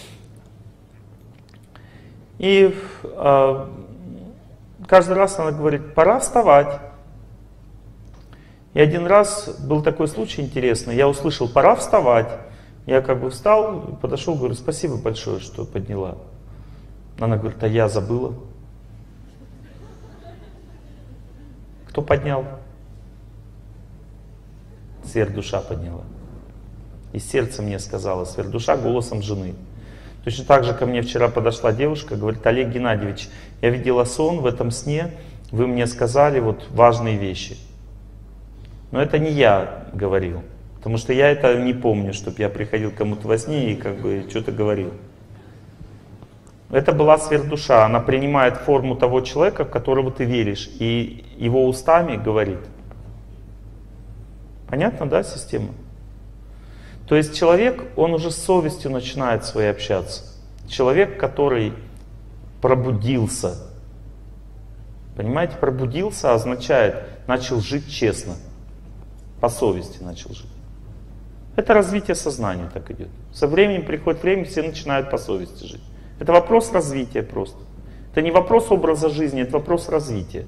И э, каждый раз она говорит: пора вставать. И один раз был такой случай интересный, я услышал: пора вставать. Я как бы встал, подошел, говорю: спасибо большое, что подняла. Она говорит: а я забыла. Кто поднял? Сверхдуша подняла. И сердце мне сказала, сверхдуша голосом жены. Точно так же ко мне вчера подошла девушка, говорит: Олег Геннадьевич, я видела сон, в этом сне вы мне сказали вот важные вещи. Но это не я говорил. Потому что я это не помню, чтобы я приходил к кому-то во сне и как бы что-то говорил. Это была сверхдуша. Она принимает форму того человека, в которого ты веришь, и его устами говорит. Понятно, да, система? То есть человек, он уже с совестью начинает своей общаться. Человек, который пробудился. Понимаете, пробудился означает, начал жить честно. По совести начал жить. Это развитие сознания так идет. Со временем приходит время, все начинают по совести жить. Это вопрос развития просто. Это не вопрос образа жизни, это вопрос развития.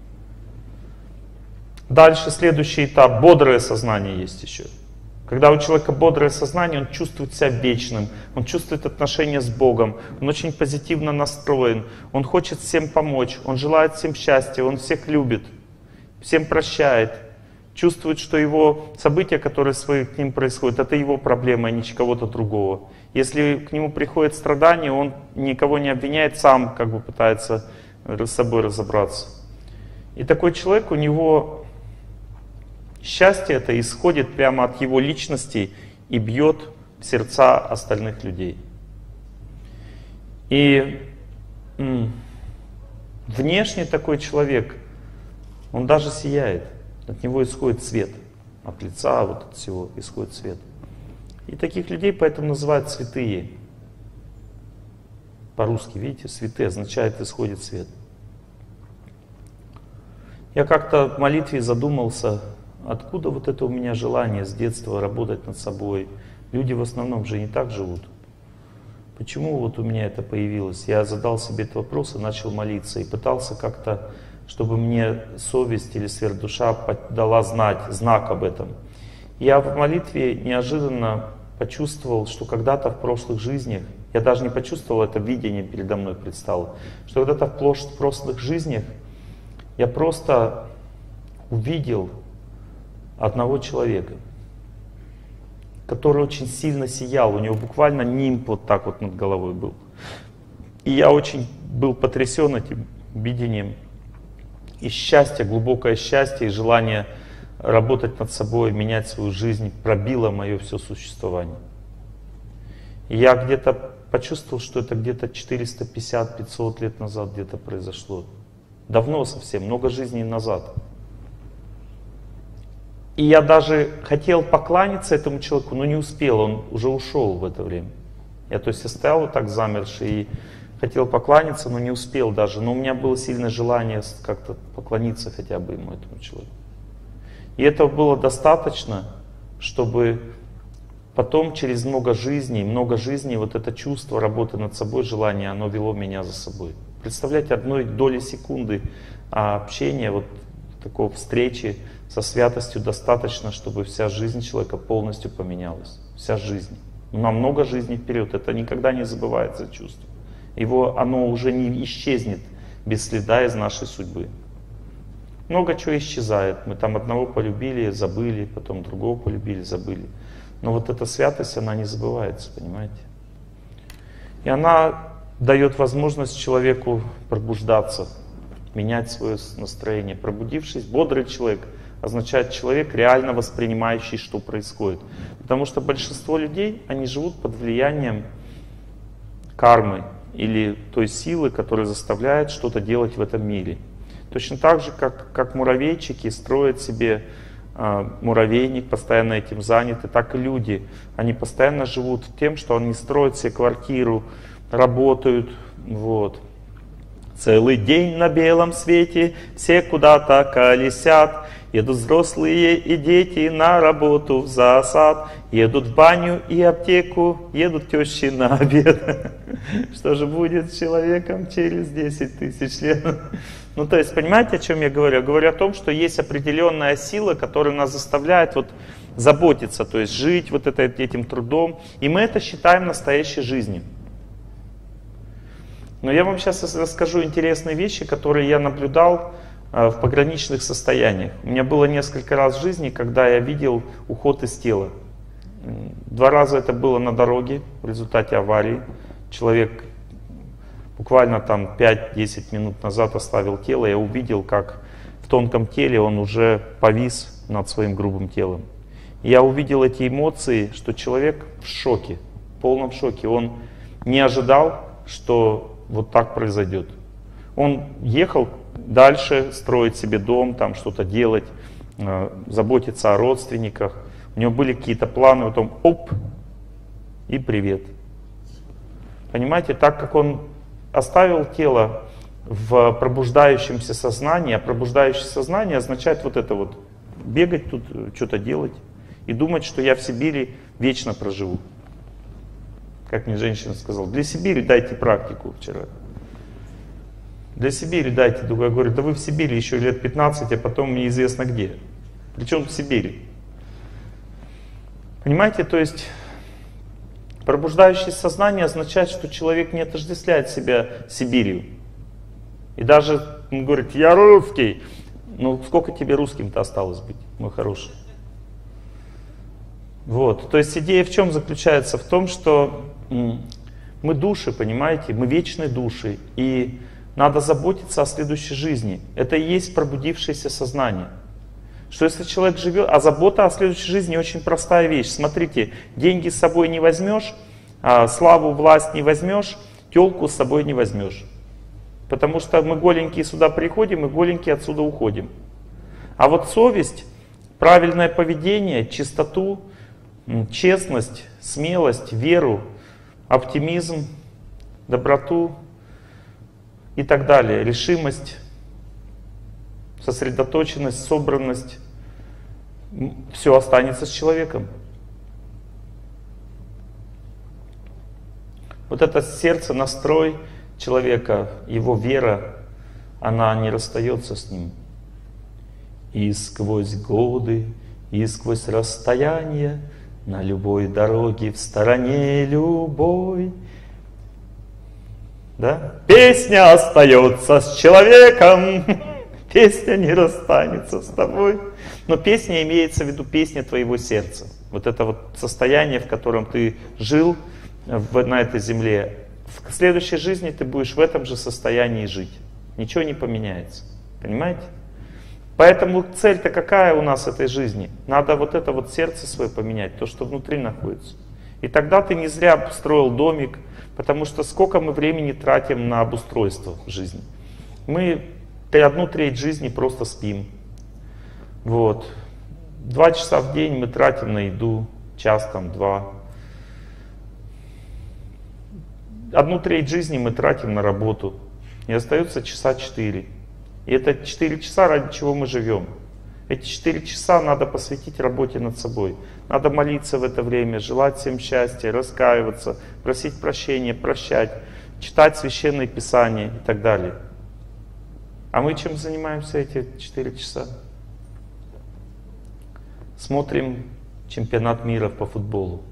Дальше следующий этап. Бодрое сознание есть еще. Когда у человека бодрое сознание, он чувствует себя вечным, он чувствует отношения с Богом, он очень позитивно настроен, он хочет всем помочь, он желает всем счастья, он всех любит, всем прощает. Чувствует, что его события, которые свои к ним происходят, это его проблема, а не кого-то другого. Если к нему приходит страдание, он никого не обвиняет, сам как бы пытается с собой разобраться. И такой человек, у него счастье это исходит прямо от его личности и бьет в сердца остальных людей. И м- внешне такой человек, он даже сияет. От него исходит свет, от лица вот от всего исходит свет. И таких людей поэтому называют святые. По-русски, видите, святые означает исходит свет. Я как-то в молитве задумался, откуда вот это у меня желание с детства работать над собой. Люди в основном же не так живут. Почему вот у меня это появилось? Я задал себе этот вопрос и начал молиться. И пытался как-то, чтобы мне совесть или сверхдуша дала знать, знак об этом. Я в молитве неожиданно почувствовал, что когда-то в прошлых жизнях, я даже не почувствовал, это видение передо мной предстало, что когда-то в прошлых жизнях я просто увидел одного человека, который очень сильно сиял, у него буквально нимб вот так вот над головой был. И я очень был потрясен этим видением. И счастье, глубокое счастье и желание работать над собой, менять свою жизнь пробило мое все существование. И я где-то почувствовал, что это где-то четыреста пятьдесят — пятьсот лет назад где-то произошло. Давно совсем, много жизней назад. И я даже хотел покланяться этому человеку, но не успел, он уже ушел в это время. Я то есть я стоял вот так замерший и хотел покланяться, но не успел даже. Но у меня было сильное желание как-то поклониться хотя бы ему, этому человеку. И этого было достаточно, чтобы потом через много жизней, много жизней вот это чувство работы над собой, желание, оно вело меня за собой. Представляете, одной доли секунды общения, вот такой встречи со святостью достаточно, чтобы вся жизнь человека полностью поменялась. Вся жизнь. На много жизней вперед. Это никогда не забывается чувство. Его, оно уже не исчезнет без следа из нашей судьбы. Много чего исчезает. Мы там одного полюбили, забыли, потом другого полюбили, забыли. Но вот эта святость, она не забывается, понимаете? И она дает возможность человеку пробуждаться, менять свое настроение. Пробудившись, бодрый человек означает человек, реально воспринимающий, что происходит. Потому что большинство людей, они живут под влиянием кармы или той силы, которая заставляет что-то делать в этом мире. Точно так же, как, как муравейчики строят себе э, муравейник, постоянно этим заняты, так и люди. Они постоянно живут тем, что они строят себе квартиру, работают, вот. Целый день на белом свете все куда-то колесят. Едут взрослые и дети на работу в засад. Едут в баню и аптеку, едут тещи на обед. Что же будет с человеком через десять тысяч лет? Ну, то есть, понимаете, о чем я говорю? Я говорю о том, что есть определенная сила, которая нас заставляет вот заботиться, то есть жить вот это, этим трудом. И мы это считаем настоящей жизнью. Но я вам сейчас расскажу интересные вещи, которые я наблюдал в пограничных состояниях. У меня было несколько раз в жизни, когда я видел уход из тела. Два раза это было на дороге в результате аварии. Человек буквально там пять-десять минут назад оставил тело. Я увидел, как в тонком теле он уже повис над своим грубым телом. И я увидел эти эмоции, что человек в шоке, в полном шоке. Он не ожидал, что вот так произойдет. Он ехал дальше, строить себе дом, там что-то делать, э, заботиться о родственниках. У него были какие-то планы, потом оп, и привет. Понимаете, так как он оставил тело в пробуждающемся сознании, а пробуждающее сознание означает вот это вот, бегать тут, что-то делать и думать, что я в Сибири вечно проживу. Как мне женщина сказала, для Сибири дайте практику вчера. Для Сибири дайте. Я говорю, да вы в Сибири еще лет пятнадцать, а потом неизвестно где. Причем в Сибири. Понимаете, то есть пробуждающее сознание означает, что человек не отождествляет себя Сибирью. И даже он говорит, я русский. Ну сколько тебе русским-то осталось быть, мой хороший? Вот. То есть идея в чем заключается? В том, что мы души, понимаете, мы вечные души. И надо заботиться о следующей жизни. Это и есть пробудившееся сознание. Что если человек живет, а забота о следующей жизни очень простая вещь. Смотрите, деньги с собой не возьмешь, славу, власть не возьмешь, телку с собой не возьмешь. Потому что мы голенькие сюда приходим и голенькие отсюда уходим. А вот совесть, правильное поведение, чистоту, честность, смелость, веру, оптимизм, доброту и так далее, решимость, сосредоточенность, собранность, все останется с человеком. Вот это сердце, настрой человека, его вера, она не расстается с ним. И сквозь годы, и сквозь расстояние, на любой дороге, в стороне любой, да? Песня остается с человеком, песня не расстанется с тобой. Но песня имеется в виду песня твоего сердца. Вот это вот состояние, в котором ты жил в, на этой земле. В следующей жизни ты будешь в этом же состоянии жить. Ничего не поменяется. Понимаете? Поэтому цель-то какая у нас этой жизни? Надо вот это вот сердце свое поменять, то, что внутри находится. И тогда ты не зря обстроил домик, потому что сколько мы времени тратим на обустройство жизни. Мы одну треть жизни просто спим. Вот. Два часа в день мы тратим на еду, час там, два. Одну треть жизни мы тратим на работу. И остается часа четыре. И это четыре часа, ради чего мы живем. Эти четыре часа надо посвятить работе над собой. Надо молиться в это время, желать всем счастья, раскаиваться, просить прощения, прощать, читать священные писания и так далее. А мы чем занимаемся эти четыре часа? Смотрим чемпионат мира по футболу.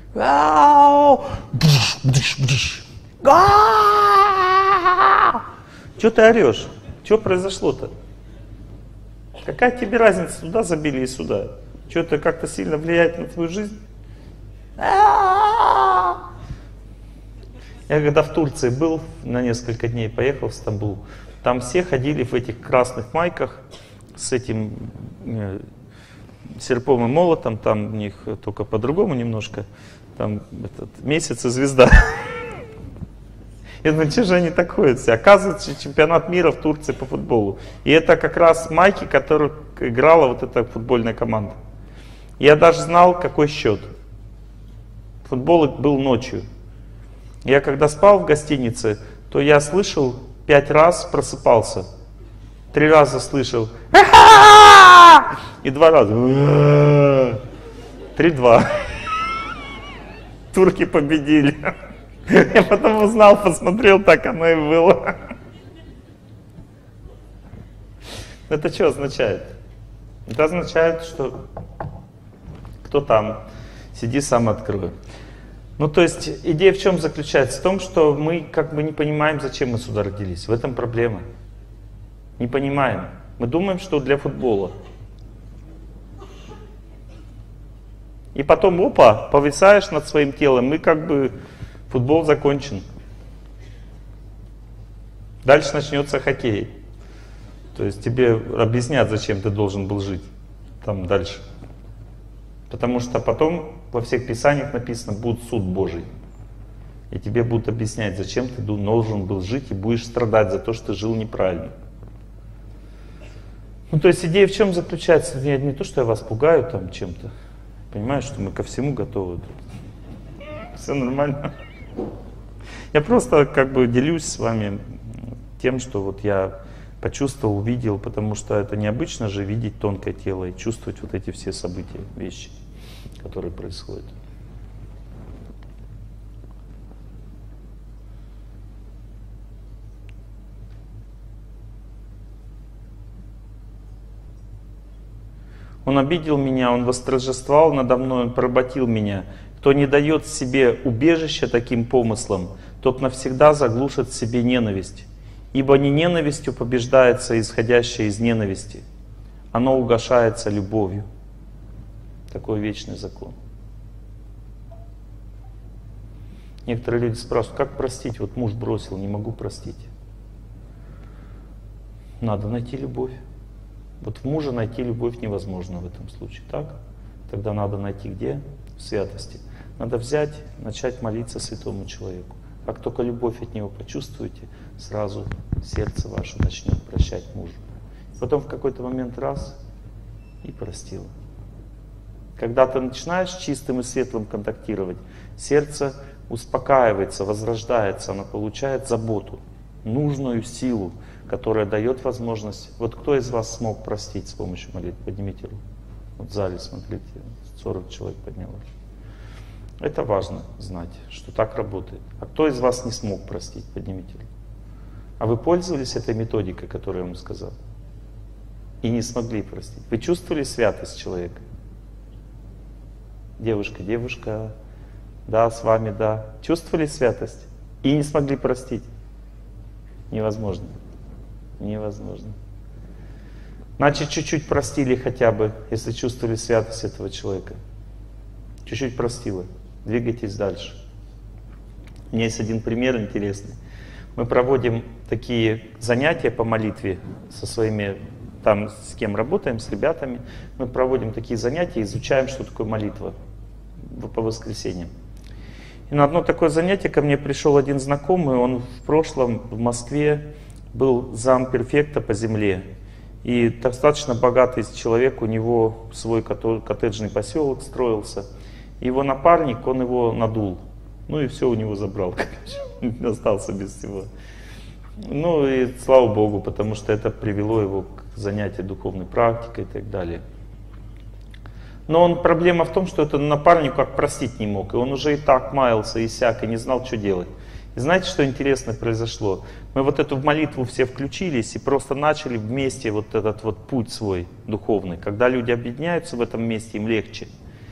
Чего ты орешь? Что произошло-то? Какая тебе разница, туда забили и сюда? Что это как-то сильно влияет на твою жизнь? Я когда в Турции был, на несколько дней поехал в Стамбул, там все ходили в этих красных майках с этим э, серпом и молотом, там у них только по-другому немножко, там этот, месяц и звезда. Я думаю, что же они так ходят все? Оказывается, чемпионат мира в Турции по футболу. И это как раз майки, которых играла вот эта футбольная команда. Я даже знал, какой счет. Футбол был ночью. Я когда спал в гостинице, то я слышал пять раз, просыпался. Три раза слышал. И два раза. Три-два. Турки победили. Я потом узнал, посмотрел, так оно и было. Это что означает? Это означает, что кто там, сиди сам открой. Ну то есть идея в чем заключается? В том, что мы как бы не понимаем, зачем мы сюда родились. В этом проблема. Не понимаем. Мы думаем, что для футбола. И потом, опа, повисаешь над своим телом, и как бы футбол закончен. Дальше начнется хоккей. То есть тебе объяснят, зачем ты должен был жить там дальше. Потому что потом во всех писаниях написано, будет суд Божий. И тебе будут объяснять, зачем ты должен был жить и будешь страдать за то, что ты жил неправильно. Ну то есть идея в чем заключается? Не, не то, что я вас пугаю там чем-то. Понимаю, что мы ко всему готовы. Все нормально. Я просто как бы делюсь с вами тем, что вот я почувствовал, увидел, потому что это необычно же видеть тонкое тело и чувствовать вот эти все события, вещи, которые происходят. Он обидел меня, он восторжествовал надо мной, он поработил меня. Кто не дает себе убежища таким помыслам, тот навсегда заглушит в себе ненависть. Ибо не ненавистью побеждается исходящее из ненависти, оно угашается любовью. Такой вечный закон. Некоторые люди спрашивают, как простить? Вот муж бросил, не могу простить. Надо найти любовь. Вот в мужа найти любовь невозможно в этом случае, так? Тогда надо найти где? В святости. Надо взять, начать молиться святому человеку. Как только любовь от него почувствуете, сразу сердце ваше начнет прощать мужу. Потом в какой-то момент раз и простила. Когда ты начинаешь чистым и светлым контактировать, сердце успокаивается, возрождается, оно получает заботу, нужную силу, которая дает возможность. Вот кто из вас смог простить с помощью молитвы? Поднимите руку. Вот в зале, смотрите, сорок человек поднялось. Это важно знать, что так работает. А кто из вас не смог простить? Поднимите руку. А вы пользовались этой методикой, которую я вам сказал? И не смогли простить. Вы чувствовали святость человека? Девушка, девушка, да, с вами, да. Чувствовали святость? И не смогли простить? Невозможно. Невозможно. Значит, чуть-чуть простили хотя бы, если чувствовали святость этого человека. Чуть-чуть простила. Двигайтесь дальше. У меня есть один пример интересный. Мы проводим такие занятия по молитве со своими, там с кем работаем, с ребятами. Мы проводим такие занятия, изучаем, что такое молитва по воскресеньям. И на одно такое занятие ко мне пришел один знакомый, он в прошлом в Москве был замперфекта по земле. И достаточно богатый человек, у него свой коттеджный поселок строился. Его напарник, он его надул. Ну и все у него забрал, короче. Остался без всего. Ну и слава Богу, потому что это привело его к занятию духовной практикой и так далее. Но он, проблема в том, что этот напарник как простить не мог. И он уже и так маялся, и сяк, и не знал, что делать. И знаете, что интересно произошло? Мы вот эту молитву все включились и просто начали вместе вот этот вот путь свой духовный. Когда люди объединяются в этом месте, им легче.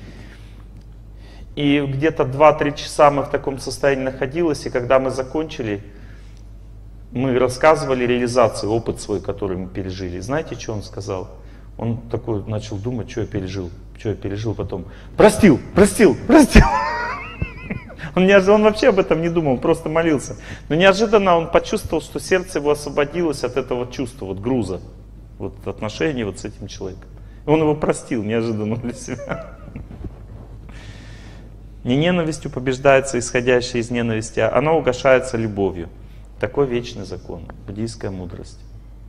И где-то два-три часа мы в таком состоянии находились, и когда мы закончили, мы рассказывали реализацию, опыт свой, который мы пережили. Знаете, что он сказал? Он такой начал думать, что я пережил, что я пережил потом. Простил, простил, простил. Он, неожиданно, он вообще об этом не думал, он просто молился. Но неожиданно он почувствовал, что сердце его освободилось от этого чувства, вот груза, вот отношений вот с этим человеком. И он его простил неожиданно для себя. Не ненавистью побеждается исходящая из ненависти, а она угошается любовью. Такой вечный закон, буддийская мудрость.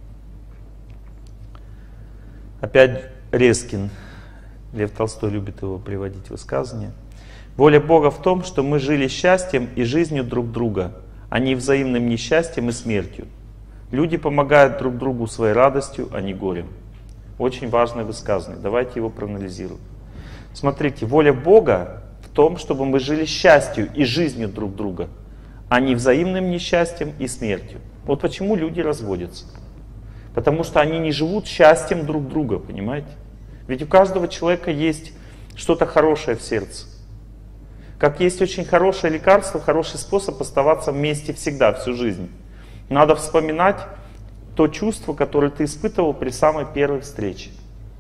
Опять Резкин, Лев Толстой любит его приводить высказывания. Воля Бога в том, что мы жили счастьем и жизнью друг друга, а не взаимным несчастьем и смертью. Люди помогают друг другу своей радостью, а не горем. Очень важное высказывание. Давайте его проанализируем. Смотрите, воля Бога в том, чтобы мы жили счастью и жизнью друг друга, а не взаимным несчастьем и смертью. Вот почему люди разводятся. Потому что они не живут счастьем друг друга, понимаете? Ведь у каждого человека есть что-то хорошее в сердце. Как есть очень хорошее лекарство, хороший способ оставаться вместе всегда, всю жизнь. Надо вспоминать то чувство, которое ты испытывал при самой первой встрече.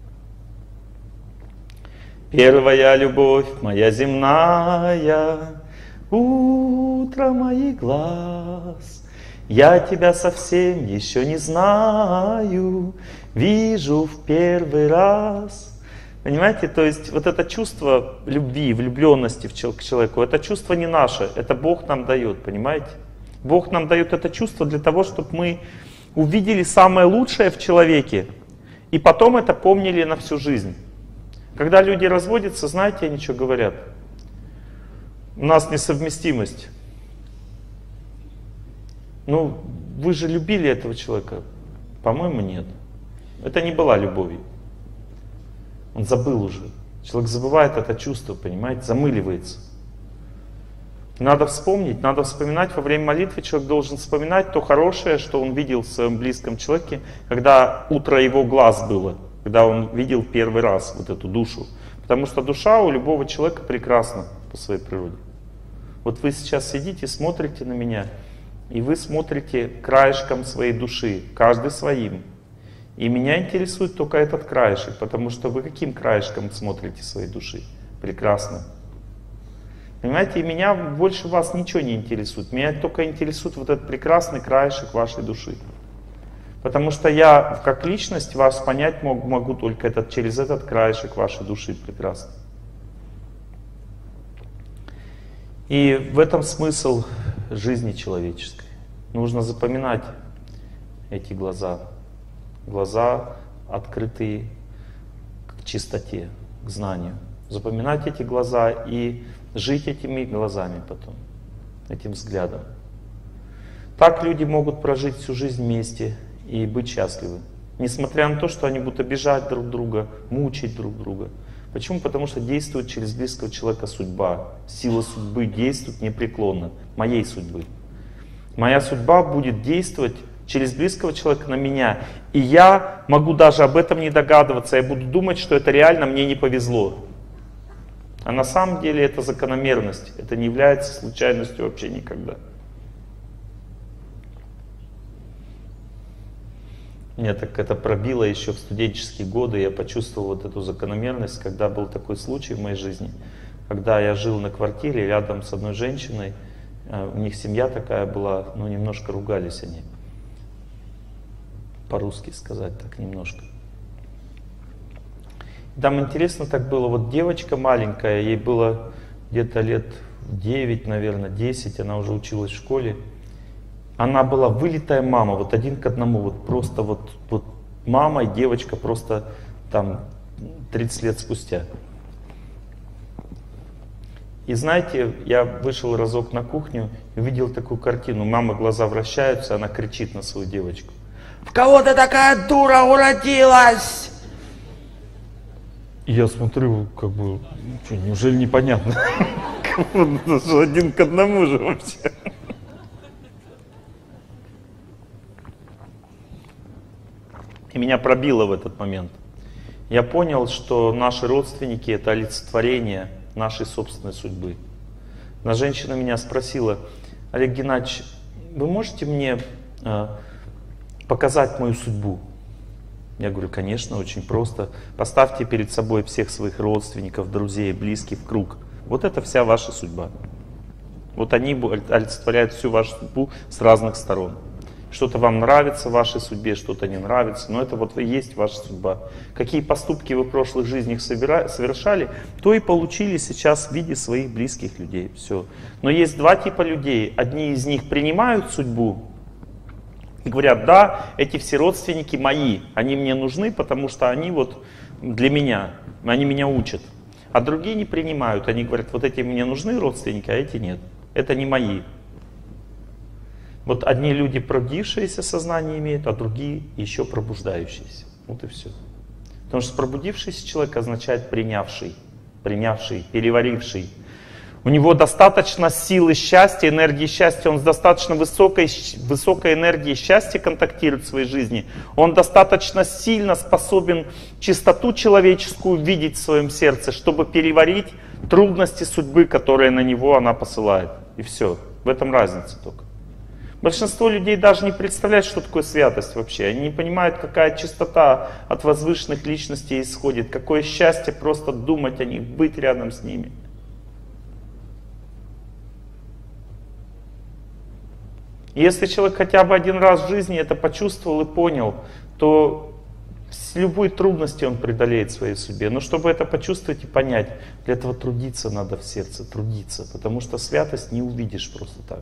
Первая любовь моя земная, утро моих глаз. Я тебя совсем еще не знаю, вижу в первый раз. Понимаете, то есть вот это чувство любви, влюбленности в к человеку, это чувство не наше, это Бог нам дает, понимаете? Бог нам дает это чувство для того, чтобы мы увидели самое лучшее в человеке и потом это помнили на всю жизнь. Когда люди разводятся, знаете, они что говорят? У нас несовместимость. Ну, вы же любили этого человека. По-моему, нет. Это не была любовью. Он забыл уже. Человек забывает это чувство, понимаете, замыливается. Надо вспомнить, надо вспоминать во время молитвы. Человек должен вспоминать то хорошее, что он видел в своем близком человеке, когда утро его глаз было, когда он видел первый раз вот эту душу. Потому что душа у любого человека прекрасна по своей природе. Вот вы сейчас сидите, смотрите на меня, и вы смотрите краешком своей души, каждый своим. И меня интересует только этот краешек, потому что вы каким краешком смотрите своей души? Прекрасно. Понимаете, и меня больше вас ничего не интересует. Меня только интересует вот этот прекрасный краешек вашей души. Потому что я, как личность, вас понять могу, могу только этот, через этот краешек вашей души прекрасно. И в этом смысл жизни человеческой. Нужно запоминать эти глаза. Глаза, открытые к чистоте, к знанию. Запоминать эти глаза и жить этими глазами потом, этим взглядом. Так люди могут прожить всю жизнь вместе и быть счастливы. Несмотря на то, что они будут обижать друг друга, мучить друг друга. Почему? Потому что действует через близкого человека судьба. Сила судьбы действует непреклонно. Моей судьбы. Моя судьба будет действовать через близкого человека на меня. И я могу даже об этом не догадываться. Я буду думать, что это реально мне не повезло. А на самом деле это закономерность. Это не является случайностью вообще никогда. Меня так это пробило еще в студенческие годы. Я почувствовал вот эту закономерность, когда был такой случай в моей жизни. Когда я жил на квартире рядом с одной женщиной. У них семья такая была, но немножко ругались они. По-русски сказать так немножко. Там интересно так было, вот девочка маленькая, ей было где-то лет девять, наверное, десять, она уже училась в школе. Она была вылитая мама, вот один к одному, вот просто вот, вот мама и девочка просто там тридцать лет спустя. И знаете, я вышел разок на кухню и увидел такую картину. Мама, глаза вращаются, она кричит на свою девочку. В кого ты такая дура уродилась? И я смотрю, как бы, что, неужели непонятно? Один к одному же вообще. И меня пробило в этот момент. Я понял, что наши родственники — это олицетворение нашей собственной судьбы. Одна женщина меня спросила: Олег Геннадьевич, вы можете мне э, показать мою судьбу? Я говорю, конечно, очень просто. Поставьте перед собой всех своих родственников, друзей, близких в круг. Вот это вся ваша судьба. Вот они олицетворяют всю вашу судьбу с разных сторон. Что-то вам нравится в вашей судьбе, что-то не нравится, но это вот и есть ваша судьба. Какие поступки вы в прошлых жизнях совершали, то и получили сейчас в виде своих близких людей. Все. Но есть два типа людей. Одни из них принимают судьбу и говорят: да, эти все родственники мои, они мне нужны, потому что они вот для меня, они меня учат. А другие не принимают, они говорят: вот эти мне нужны родственники, а эти нет. Это не мои. Вот одни люди пробудившиеся сознание имеют, а другие еще пробуждающиеся. Вот и все. Потому что пробудившийся человек означает принявший, принявший, переваривший. У него достаточно силы счастья, энергии счастья, он с достаточно высокой, высокой энергией счастья контактирует в своей жизни. Он достаточно сильно способен чистоту человеческую видеть в своем сердце, чтобы переварить трудности судьбы, которые на него она посылает. И все. В этом разница только. Большинство людей даже не представляют, что такое святость вообще. Они не понимают, какая чистота от возвышенных личностей исходит, какое счастье просто думать о них, быть рядом с ними. Если человек хотя бы один раз в жизни это почувствовал и понял, то с любой трудности он преодолеет в своей судьбе. Но чтобы это почувствовать и понять, для этого трудиться надо в сердце, трудиться. Потому что святость не увидишь просто так.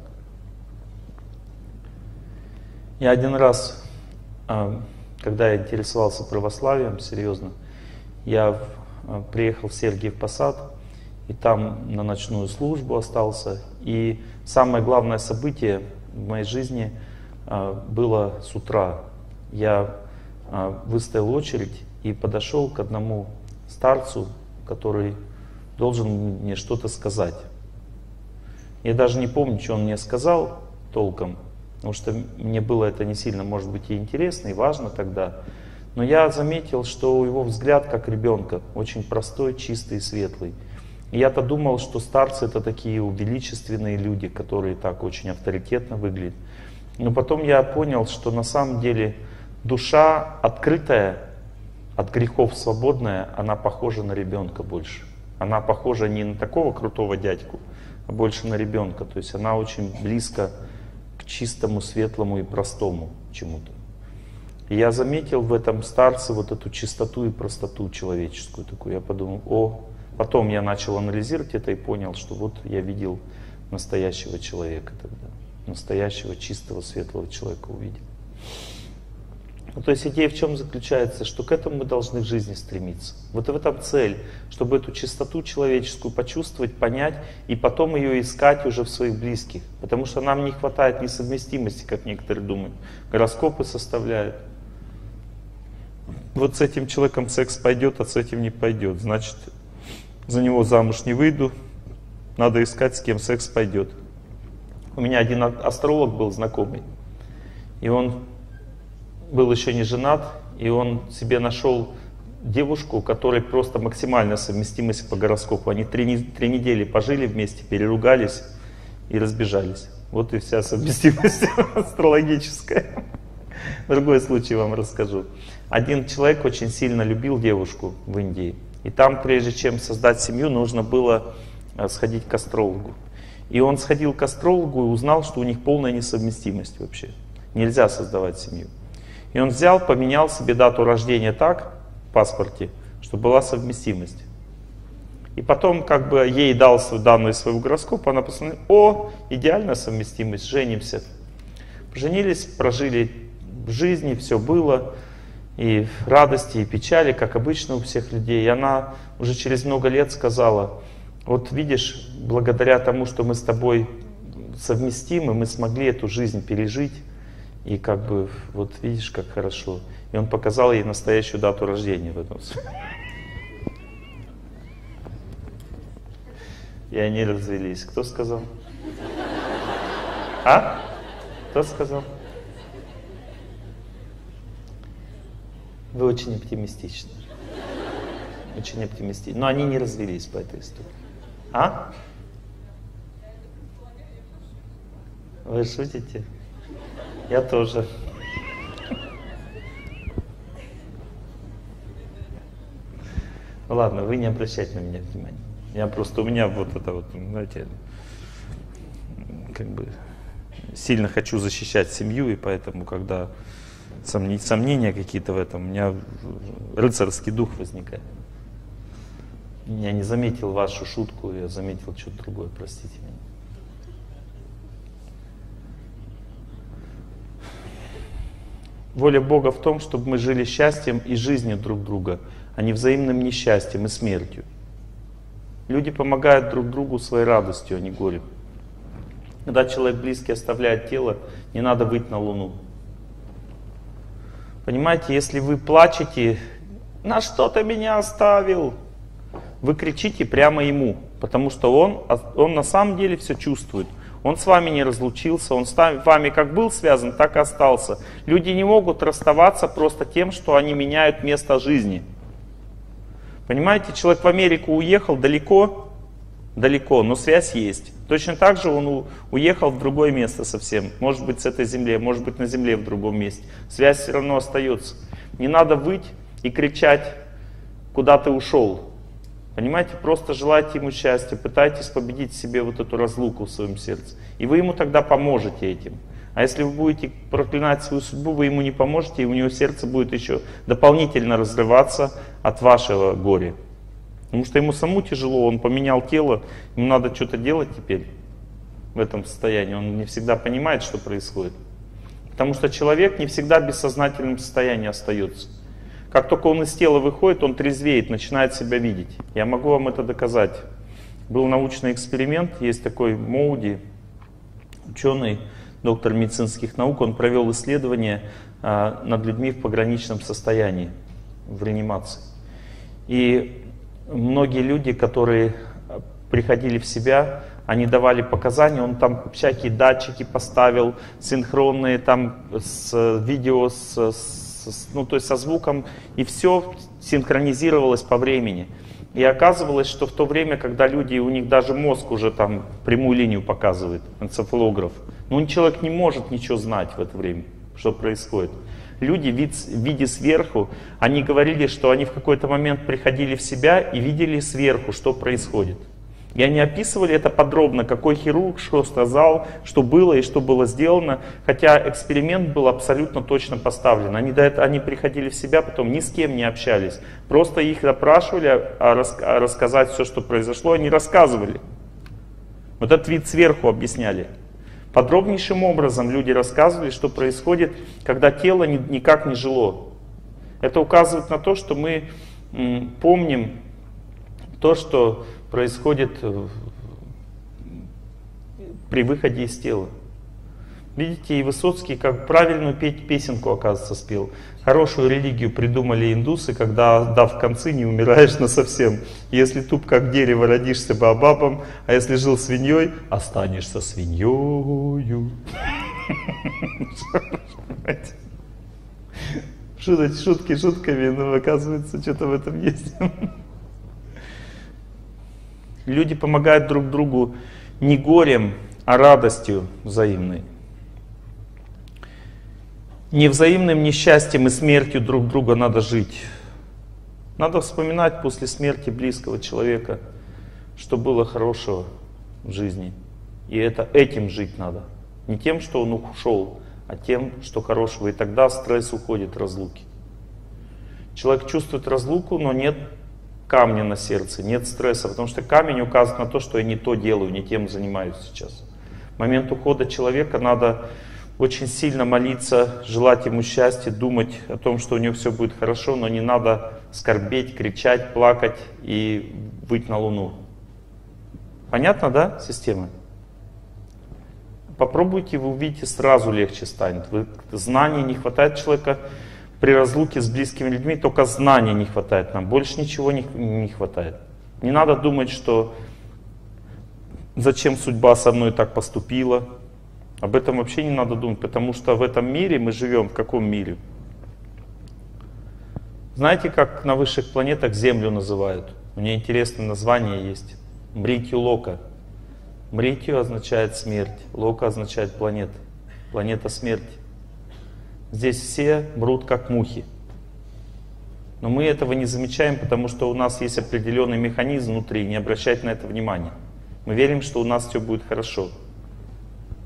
Я один раз, когда я интересовался православием, серьезно, я приехал в Сергиев Посад, и там на ночную службу остался. И самое главное событие в моей жизни было с утра. Я выстоял очередь и подошел к одному старцу, который должен мне что-то сказать. Я даже не помню, что он мне сказал толком, потому что мне было это не сильно, может быть, и интересно, и важно тогда. Но я заметил, что у его взгляд как ребенка, очень простой, чистый и светлый. И я-то думал, что старцы — это такие величественные люди, которые так очень авторитетно выглядят. Но потом я понял, что на самом деле душа открытая, от грехов свободная, она похожа на ребенка больше. Она похожа не на такого крутого дядьку, а больше на ребенка. То есть она очень близко к чистому, светлому и простому чему-то. И я заметил в этом старце вот эту чистоту и простоту человеческую такую. Я подумал: о, потом я начал анализировать это и понял, что вот я видел настоящего человека тогда. Настоящего, чистого, светлого человека увидел. Ну, то есть идея в чем заключается? Что к этому мы должны в жизни стремиться. Вот в этом цель, чтобы эту чистоту человеческую почувствовать, понять, и потом ее искать уже в своих близких. Потому что нам не хватает несовместимости, как некоторые думают. Гороскопы составляют. Вот с этим человеком секс пойдет, а с этим не пойдет. Значит, за него замуж не выйду, надо искать, с кем секс пойдет. У меня один астролог был знакомый, и он был еще не женат, и он себе нашел девушку, у которой просто максимальная совместимость по гороскопу. Они три, три недели пожили вместе, переругались и разбежались. Вот и вся совместимость астрологическая. Другой случай вам расскажу. Один человек очень сильно любил девушку в Индии. И там, прежде чем создать семью, нужно было сходить к астрологу. И он сходил к астрологу и узнал, что у них полная несовместимость вообще. Нельзя создавать семью. И он взял, поменял себе дату рождения так, в паспорте, чтобы была совместимость. И потом как бы ей дал свою данные своего гороскопа, она посмотрела: о, идеальная совместимость, женимся. Поженились, прожили в жизни, все было. И радости, и печали, как обычно у всех людей. И она уже через много лет сказала: вот видишь, благодаря тому, что мы с тобой совместимы, мы смогли эту жизнь пережить. И как бы, вот видишь, как хорошо. И он показал ей настоящую дату рождения в этом. И они развелись. Кто сказал? А? Кто сказал? Вы очень оптимистичны. Очень оптимистичны. Но они не развелись по этой истории. А? Вы шутите? Я тоже. Ну ладно, вы не обращайте на меня внимания. Я просто, у меня вот это вот, знаете, как бы сильно хочу защищать семью, и поэтому, когда сомнения какие-то в этом, у меня рыцарский дух возникает. Я не заметил вашу шутку, я заметил что-то другое, простите меня. Воля Бога в том, чтобы мы жили счастьем и жизнью друг друга, а не взаимным несчастьем и смертью. Люди помогают друг другу своей радостью, а не горем. Когда человек близкий оставляет тело, не надо выйти на Луну. Понимаете, если вы плачете, на что ты меня оставил, вы кричите прямо ему, потому что он, он на самом деле все чувствует. Он с вами не разлучился, он с вами как был связан, так и остался. Люди не могут расставаться просто тем, что они меняют место жизни. Понимаете, человек в Америку уехал далеко, далеко, но связь есть. Точно так же он уехал в другое место совсем. Может быть, с этой земли, может быть, на земле в другом месте. Связь все равно остается. Не надо выть и кричать, куда ты ушел. Понимаете, просто желайте ему счастья, пытайтесь победить в себе вот эту разлуку в своем сердце. И вы ему тогда поможете этим. А если вы будете проклинать свою судьбу, вы ему не поможете, и у него сердце будет еще дополнительно разрываться от вашего горя. Потому что ему самому тяжело, он поменял тело, ему надо что-то делать теперь в этом состоянии. Он не всегда понимает, что происходит. Потому что человек не всегда в бессознательном состоянии остается. Как только он из тела выходит, он трезвеет, начинает себя видеть. Я могу вам это доказать. Был научный эксперимент, есть такой Моуди, ученый, доктор медицинских наук, он провел исследование а, над людьми в пограничном состоянии, в реанимации. И многие люди, которые приходили в себя, они давали показания, он там всякие датчики поставил, синхронные, там с видео, с, с, ну, то есть со звуком, и все синхронизировалось по времени. И оказывалось, что в то время, когда люди, у них даже мозг уже там прямую линию показывает, энцефалограф, ну человек не может ничего знать в это время, что происходит. Люди, вид, видя сверху, они говорили, что они в какой-то момент приходили в себя и видели сверху, что происходит. И они описывали это подробно, какой хирург что сказал, что было и что было сделано, хотя эксперимент был абсолютно точно поставлен. Они, до этого, они приходили в себя, потом ни с кем не общались, просто их допрашивали, а, рас, а рассказать все, что произошло, они рассказывали. Вот этот вид сверху объясняли. Подробнейшим образом люди рассказывали, что происходит, когда тело ни, никак не жило. Это указывает на то, что мы м, помним то, что происходит при выходе из тела. Видите, и Высоцкий как правильную песенку, оказывается, спел. Хорошую религию придумали индусы, когда, дав в конце, не умираешь насовсем. Если туп как дерево, родишься баобабом, а если жил свиньей, останешься свиньёю. Шутки шутками, но оказывается, что-то в этом есть. Люди помогают друг другу не горем, а радостью взаимной. Не взаимным несчастьем и смертью друг друга надо жить. Надо вспоминать после смерти близкого человека, что было хорошего в жизни. И это этим жить надо. Не тем, что он ушел, а тем, что хорошего. И тогда стресс уходит, разлуки. Человек чувствует разлуку, но нет камня на сердце, нет стресса, потому что камень указывает на то, что я не то делаю, не тем занимаюсь сейчас. В момент ухода человека надо очень сильно молиться, желать ему счастья, думать о том, что у него все будет хорошо, но не надо скорбеть, кричать, плакать и выть на Луну. Понятно, да, система? Попробуйте, вы увидите, сразу легче станет. Вы, знаний не хватает человека. При разлуке с близкими людьми только знаний не хватает нам, больше ничего не, не хватает. Не надо думать, что зачем судьба со мной так поступила. Об этом вообще не надо думать, потому что в этом мире мы живем. В каком мире? Знаете, как на высших планетах Землю называют? У нее интересное название есть. Мритью Лока. Мритью означает смерть, Лока означает планета. Планета смерти. Здесь все мрут как мухи. Но мы этого не замечаем, потому что у нас есть определенный механизм внутри, не обращать на это внимания. Мы верим, что у нас все будет хорошо.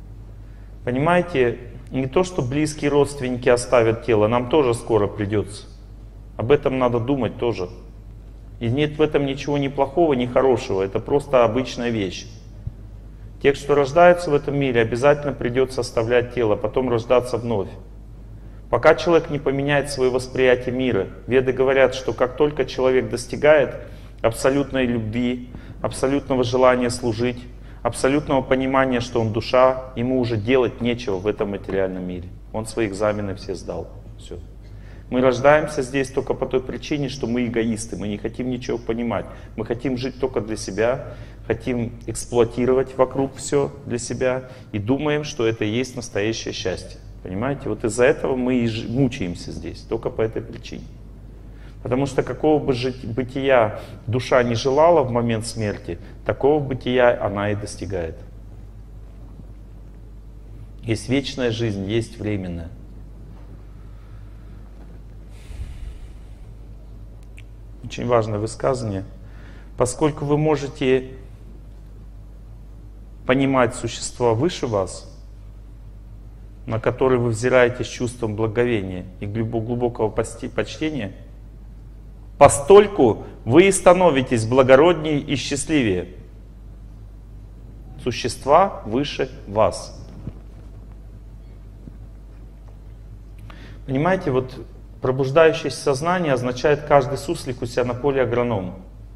Понимаете, не то, что близкие родственники оставят тело, нам тоже скоро придется. Об этом надо думать тоже. И нет в этом ничего ни плохого, ни хорошего. Это просто обычная вещь. Тех, что рождаются в этом мире, обязательно придется оставлять тело, потом рождаться вновь. Пока человек не поменяет свое восприятие мира. Веды говорят, что как только человек достигает абсолютной любви, абсолютного желания служить, абсолютного понимания, что он душа, ему уже делать нечего в этом материальном мире. Он свои экзамены все сдал. Все. Мы рождаемся здесь только по той причине, что мы эгоисты, мы не хотим ничего понимать. Мы хотим жить только для себя, хотим эксплуатировать вокруг все для себя и думаем, что это и есть настоящее счастье. Понимаете? Вот из-за этого мы и мучаемся здесь, только по этой причине. Потому что какого бы бытия душа не желала в момент смерти, такого бытия она и достигает. Есть вечная жизнь, есть временная. Очень важное высказывание. Поскольку вы можете понимать существа выше вас, на которые вы взираете с чувством благовения и глубокого почтения, постольку вы и становитесь благороднее и счастливее. Существа выше вас. Понимаете, вот пробуждающееся сознание означает каждый суслик у себя на поле агронома.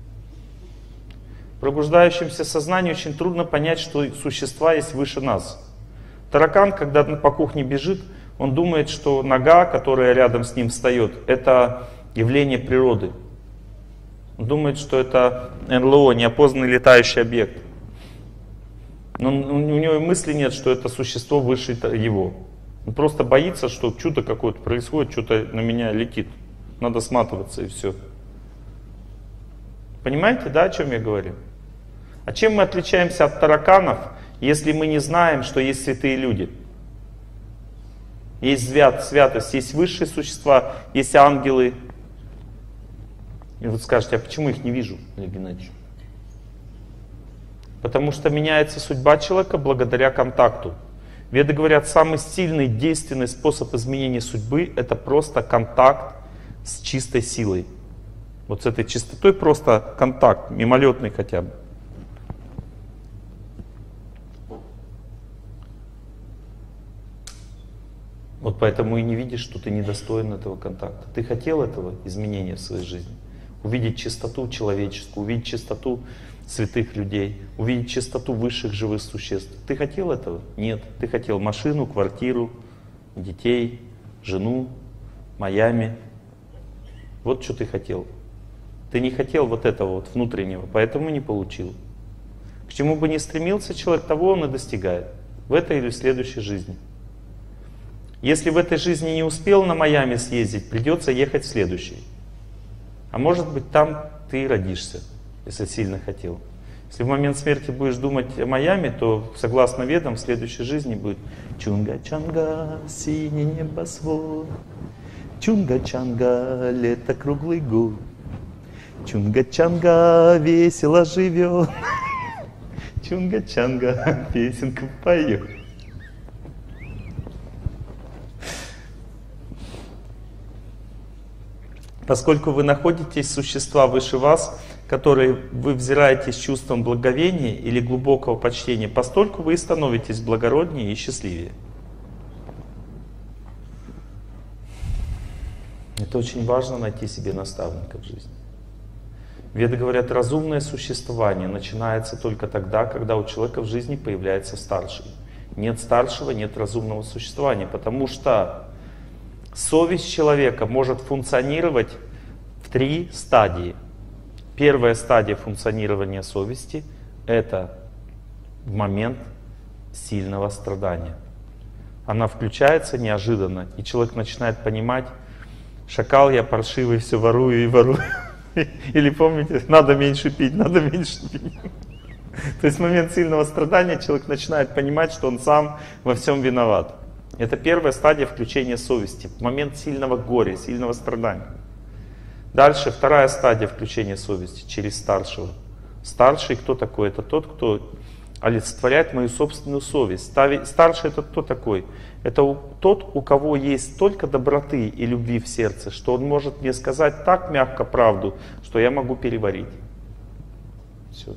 В пробуждающемся сознании очень трудно понять, что существа есть выше нас. Таракан, когда по кухне бежит, он думает, что нога, которая рядом с ним встает, это явление природы. Он думает, что это эн эл о, неопознанный летающий объект. Но у него и мысли нет, что это существо выше его. Он просто боится, что чудо какое-то происходит, что-то на меня летит. Надо сматываться и все. Понимаете, да, о чем я говорю? А чем мы отличаемся от тараканов, если мы не знаем, что есть святые люди? Есть свят, святость, есть высшие существа, есть ангелы. И вы скажете, а почему их не вижу, Олег Геннадьевич? Потому что меняется судьба человека благодаря контакту. Веды говорят, самый сильный, действенный способ изменения судьбы — это просто контакт с чистой силой. Вот с этой чистотой просто контакт, мимолетный хотя бы. Вот поэтому и не видишь, что ты недостоин этого контакта. Ты хотел этого изменения в своей жизни? Увидеть чистоту человеческую, увидеть чистоту святых людей, увидеть чистоту высших живых существ. Ты хотел этого? Нет. Ты хотел машину, квартиру, детей, жену, Майами. Вот что ты хотел. Ты не хотел вот этого вот внутреннего, поэтому не получил. К чему бы ни стремился человек, того он и достигает. В этой или в следующей жизни. Если в этой жизни не успел на Майами съездить, придется ехать в следующей. А может быть, там ты и родишься, если сильно хотел. Если в момент смерти будешь думать о Майами, то, согласно ведам, в следующей жизни будет Чунга-чанга, синий небосвод, Чунга-чанга, лето круглый год, Чунга-чанга, весело живет, Чунга-чанга, песенку поет. Поскольку вы находитесь существа выше вас, которые вы взираете с чувством благовения или глубокого почтения, постольку вы и становитесь благороднее и счастливее. Это очень важно, найти себе наставника в жизни. Веды говорят, разумное существование начинается только тогда, когда у человека в жизни появляется старший. Нет старшего, нет разумного существования, потому что совесть человека может функционировать в три стадии. Первая стадия функционирования совести — это в момент сильного страдания. Она включается неожиданно, и человек начинает понимать: шакал я паршивый, все ворую и ворую. Или помните, надо меньше пить, надо меньше пить. То есть в момент сильного страдания человек начинает понимать, что он сам во всем виноват. Это первая стадия включения совести, в момент сильного горя, сильного страдания. Дальше вторая стадия включения совести через старшего. Старший кто такой? Это тот, кто олицетворяет мою собственную совесть. Старший — это кто такой? Это тот, у кого есть столько доброты и любви в сердце, что он может мне сказать так мягко правду, что я могу переварить. Все.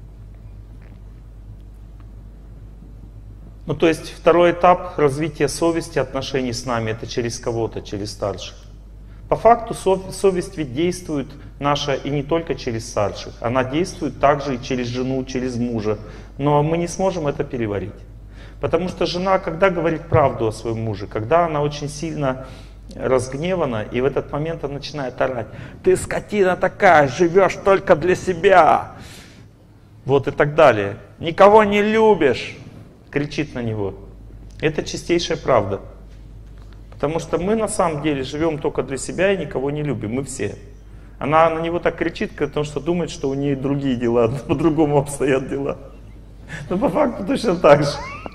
Ну, то есть второй этап развития совести, отношений с нами — это через кого-то, через старших. По факту совесть ведь действует наша и не только через старших. Она действует также и через жену, через мужа. Но мы не сможем это переварить. Потому что жена, когда говорит правду о своем муже, когда она очень сильно разгневана, и в этот момент она начинает орать: «Ты скотина такая, живешь только для себя!» Вот и так далее. «Никого не любишь!» кричит на него. Это чистейшая правда. Потому что мы на самом деле живем только для себя и никого не любим. Мы все. Она на него так кричит, потому что думает, что у нее другие дела, по-другому обстоят дела. Но по факту точно так же.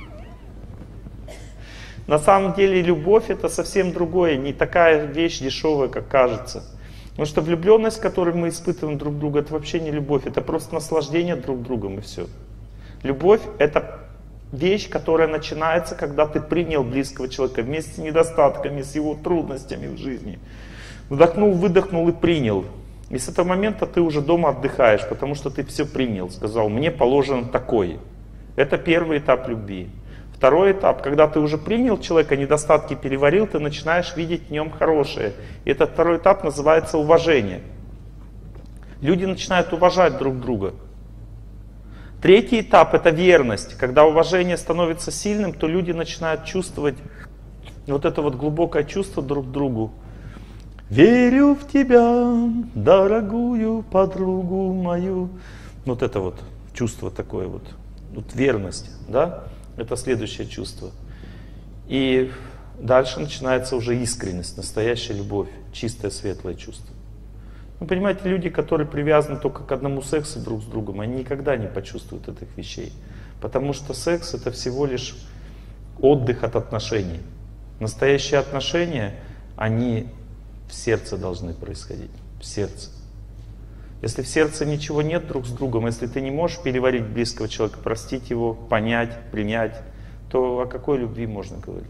На самом деле любовь — это совсем другое, не такая вещь дешевая, как кажется. Потому что влюбленность, которую мы испытываем друг друга, это вообще не любовь, это просто наслаждение друг другом, и все. Любовь — это вещь, которая начинается, когда ты принял близкого человека вместе с недостатками, с его трудностями в жизни. Вдохнул, выдохнул и принял. И с этого момента ты уже дома отдыхаешь, потому что ты все принял, сказал: мне положен такой. Это первый этап любви. Второй этап, когда ты уже принял человека, недостатки переварил, ты начинаешь видеть в нем хорошее. И этот второй этап называется уважение. Люди начинают уважать друг друга. Третий этап — это верность. Когда уважение становится сильным, то люди начинают чувствовать вот это вот глубокое чувство друг к другу. «Верю в тебя, дорогую подругу мою». Вот это вот чувство такое вот. Вот верность, да? Это следующее чувство. И дальше начинается уже искренность, настоящая любовь, чистое, светлое чувство. Вы понимаете, люди, которые привязаны только к одному сексу друг с другом, они никогда не почувствуют этих вещей. Потому что секс — это всего лишь отдых от отношений. Настоящие отношения, они в сердце должны происходить. В сердце. Если в сердце ничего нет друг с другом, если ты не можешь переварить близкого человека, простить его, понять, принять, то о какой любви можно говорить?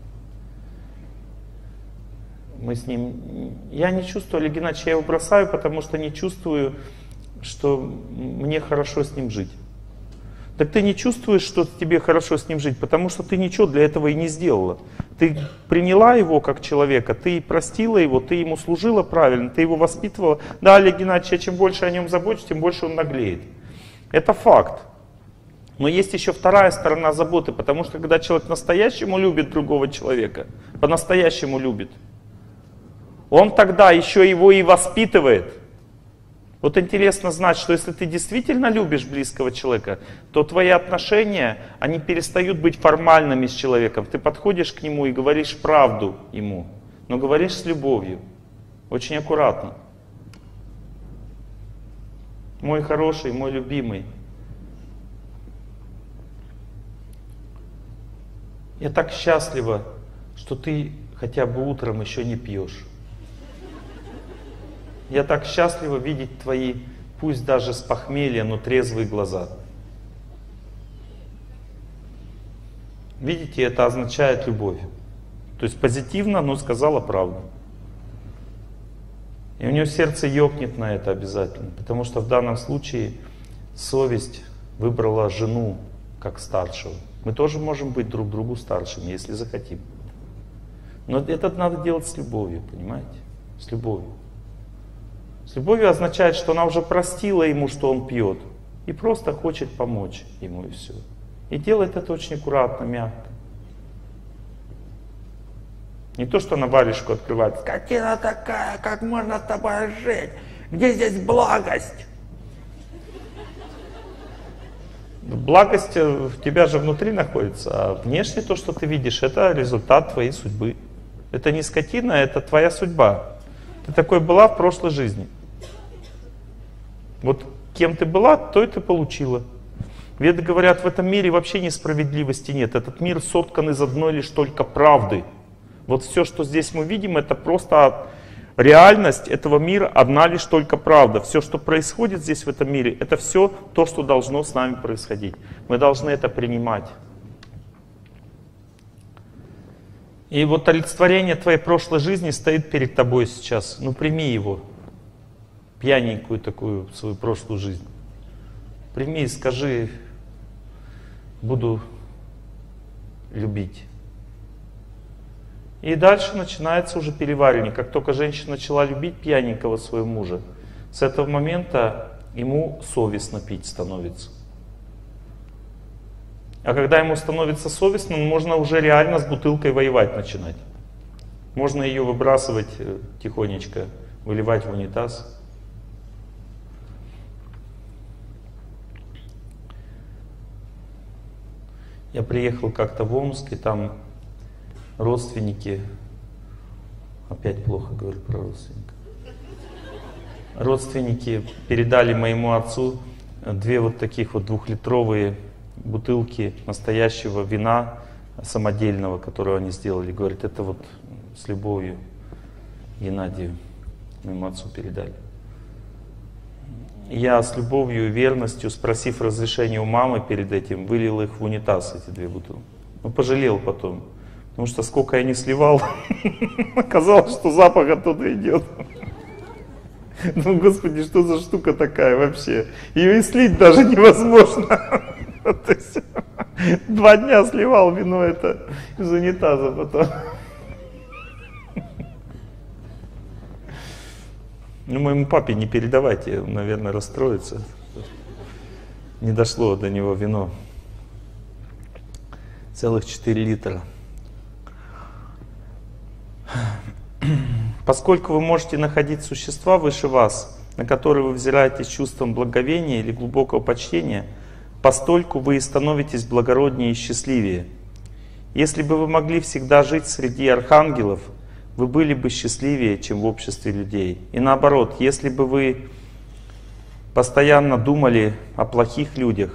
Мы с ним... Я не чувствую, Олег Геннадьевич, я его бросаю, потому что не чувствую, что мне хорошо с ним жить. Так ты не чувствуешь, что тебе хорошо с ним жить, потому что ты ничего для этого и не сделала. Ты приняла его как человека, ты простила его, ты ему служила правильно, ты его воспитывала. Да, Олег Геннадьевич, я чем больше о нем забочусь, тем больше он наглеет. Это факт. Но есть еще вторая сторона заботы, потому что когда человек по-настоящему любит другого человека, по-настоящему любит, он тогда еще его и воспитывает. Вот интересно знать, что если ты действительно любишь близкого человека, то твои отношения, они перестают быть формальными с человеком. Ты подходишь к нему и говоришь правду ему, но говоришь с любовью. Очень аккуратно. Мой хороший, мой любимый. Я так счастлива, что ты хотя бы утром еще не пьешь. Я так счастлива видеть твои, пусть даже с похмелья, но трезвые глаза. Видите, это означает любовь. То есть позитивно, но сказала правду. И у нее сердце ёкнет на это обязательно, потому что в данном случае совесть выбрала жену как старшего. Мы тоже можем быть друг другу старшими, если захотим. Но это надо делать с любовью, понимаете? С любовью. С любовью означает, что она уже простила ему, что он пьет, и просто хочет помочь ему, и все. И делает это очень аккуратно, мягко. Не то, что она варежку открывает: «Скотина такая, как можно с тобой жить? Где здесь благость?» Благость в тебя же внутри находится, а внешне то, что ты видишь, это результат твоей судьбы. Это не скотина, это твоя судьба. Ты такой была в прошлой жизни. Вот кем ты была, то и ты получила. Веды говорят, в этом мире вообще несправедливости нет. Этот мир соткан из одной лишь только правды. Вот все, что здесь мы видим, это просто реальность этого мира одна лишь только правда. Все, что происходит здесь в этом мире, это все то, что должно с нами происходить. Мы должны это принимать. И вот олицетворение твоей прошлой жизни стоит перед тобой сейчас. Ну прими его, пьяненькую такую свою прошлую жизнь. Прими и скажи: буду любить. И дальше начинается уже переваривание. Как только женщина начала любить пьяненького своего мужа, с этого момента ему совестно пить становится. А когда ему становится совестно, можно уже реально с бутылкой воевать начинать. Можно ее выбрасывать тихонечко, выливать в унитаз. Я приехал как-то в Омск, и там родственники, опять плохо говорю про родственников, родственники передали моему отцу две вот таких вот двухлитровые бутылки настоящего вина самодельного, которое они сделали. Говорят, это вот с любовью Геннадию, моему отцу, передали. Я с любовью и верностью, спросив разрешения у мамы перед этим, вылил их в унитаз, эти две бутылки. Ну, пожалел потом. Потому что сколько я не сливал, оказалось, что запах оттуда идет. Ну, Господи, что за штука такая вообще? Ее и слить даже невозможно. Два дня сливал вино это из унитаза потом. Ну, моему папе не передавайте, он, наверное, расстроится. Не дошло до него вино. Целых четыре литра. Поскольку вы можете находить существа выше вас, на которые вы взираетесь чувством благовения или глубокого почтения, постольку вы и становитесь благороднее и счастливее. Если бы вы могли всегда жить среди архангелов, вы были бы счастливее, чем в обществе людей. И наоборот, если бы вы постоянно думали о плохих людях,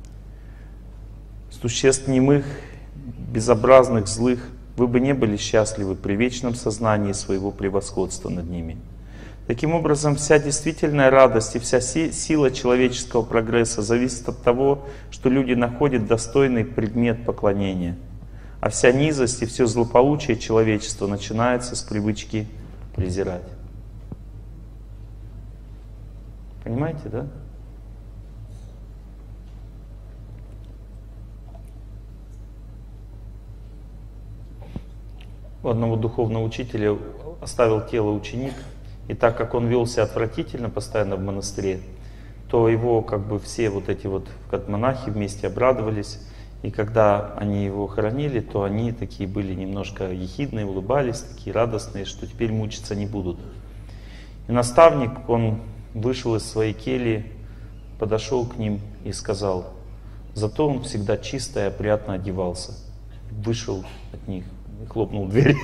существ немых, безобразных, злых, вы бы не были счастливы при вечном сознании своего превосходства над ними. Таким образом, вся действительная радость и вся сила человеческого прогресса зависит от того, что люди находят достойный предмет поклонения. А вся низость и все злополучие человечества начинается с привычки презирать. Понимаете, да? У одного духовного учителя оставил тело ученик, и так как он вел себя отвратительно постоянно в монастыре, то его как бы все вот эти вот как монахи вместе обрадовались. И когда они его хоронили, то они такие были немножко ехидные, улыбались, такие радостные, что теперь мучиться не будут. И наставник, он вышел из своей кельи, подошел к ним и сказал: зато он всегда чисто и опрятно одевался. Вышел от них и хлопнул дверь.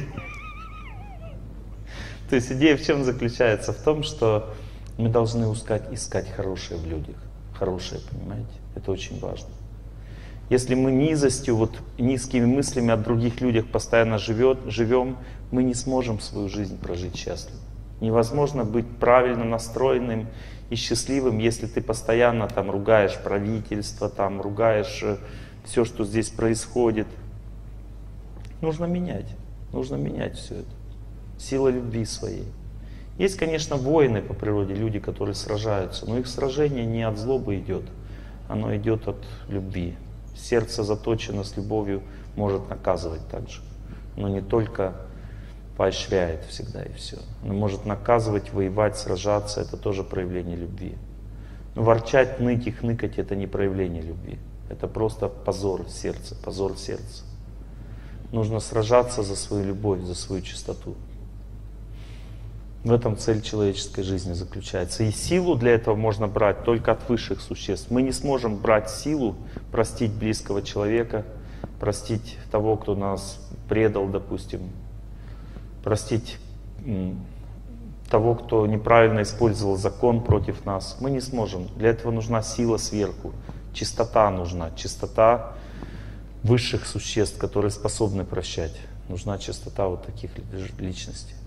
То есть идея в чем заключается? В том, что мы должны искать, искать хорошее в людях. Хорошее, понимаете? Это очень важно. Если мы низостью, вот низкими мыслями о других людях постоянно живет, живем, мы не сможем свою жизнь прожить счастливо. Невозможно быть правильно настроенным и счастливым, если ты постоянно там ругаешь правительство, там ругаешь все, что здесь происходит. Нужно менять, нужно менять все это. Сила любви своей. Есть, конечно, воины по природе, люди, которые сражаются, но их сражение не от злобы идет, оно идет от любви. Сердце заточено с любовью, может наказывать также, но не только поощряет всегда и все. Оно может наказывать, воевать, сражаться, это тоже проявление любви. Но ворчать, ныть и хныкать — это не проявление любви. Это просто позор сердца, позор сердца. Нужно сражаться за свою любовь, за свою чистоту. В этом цель человеческой жизни заключается. И силу для этого можно брать только от высших существ. Мы не сможем брать силу, простить близкого человека, простить того, кто нас предал, допустим, простить того, кто неправильно использовал закон против нас. Мы не сможем. Для этого нужна сила сверху. Чистота нужна. Чистота высших существ, которые способны прощать. Нужна чистота вот таких личностей.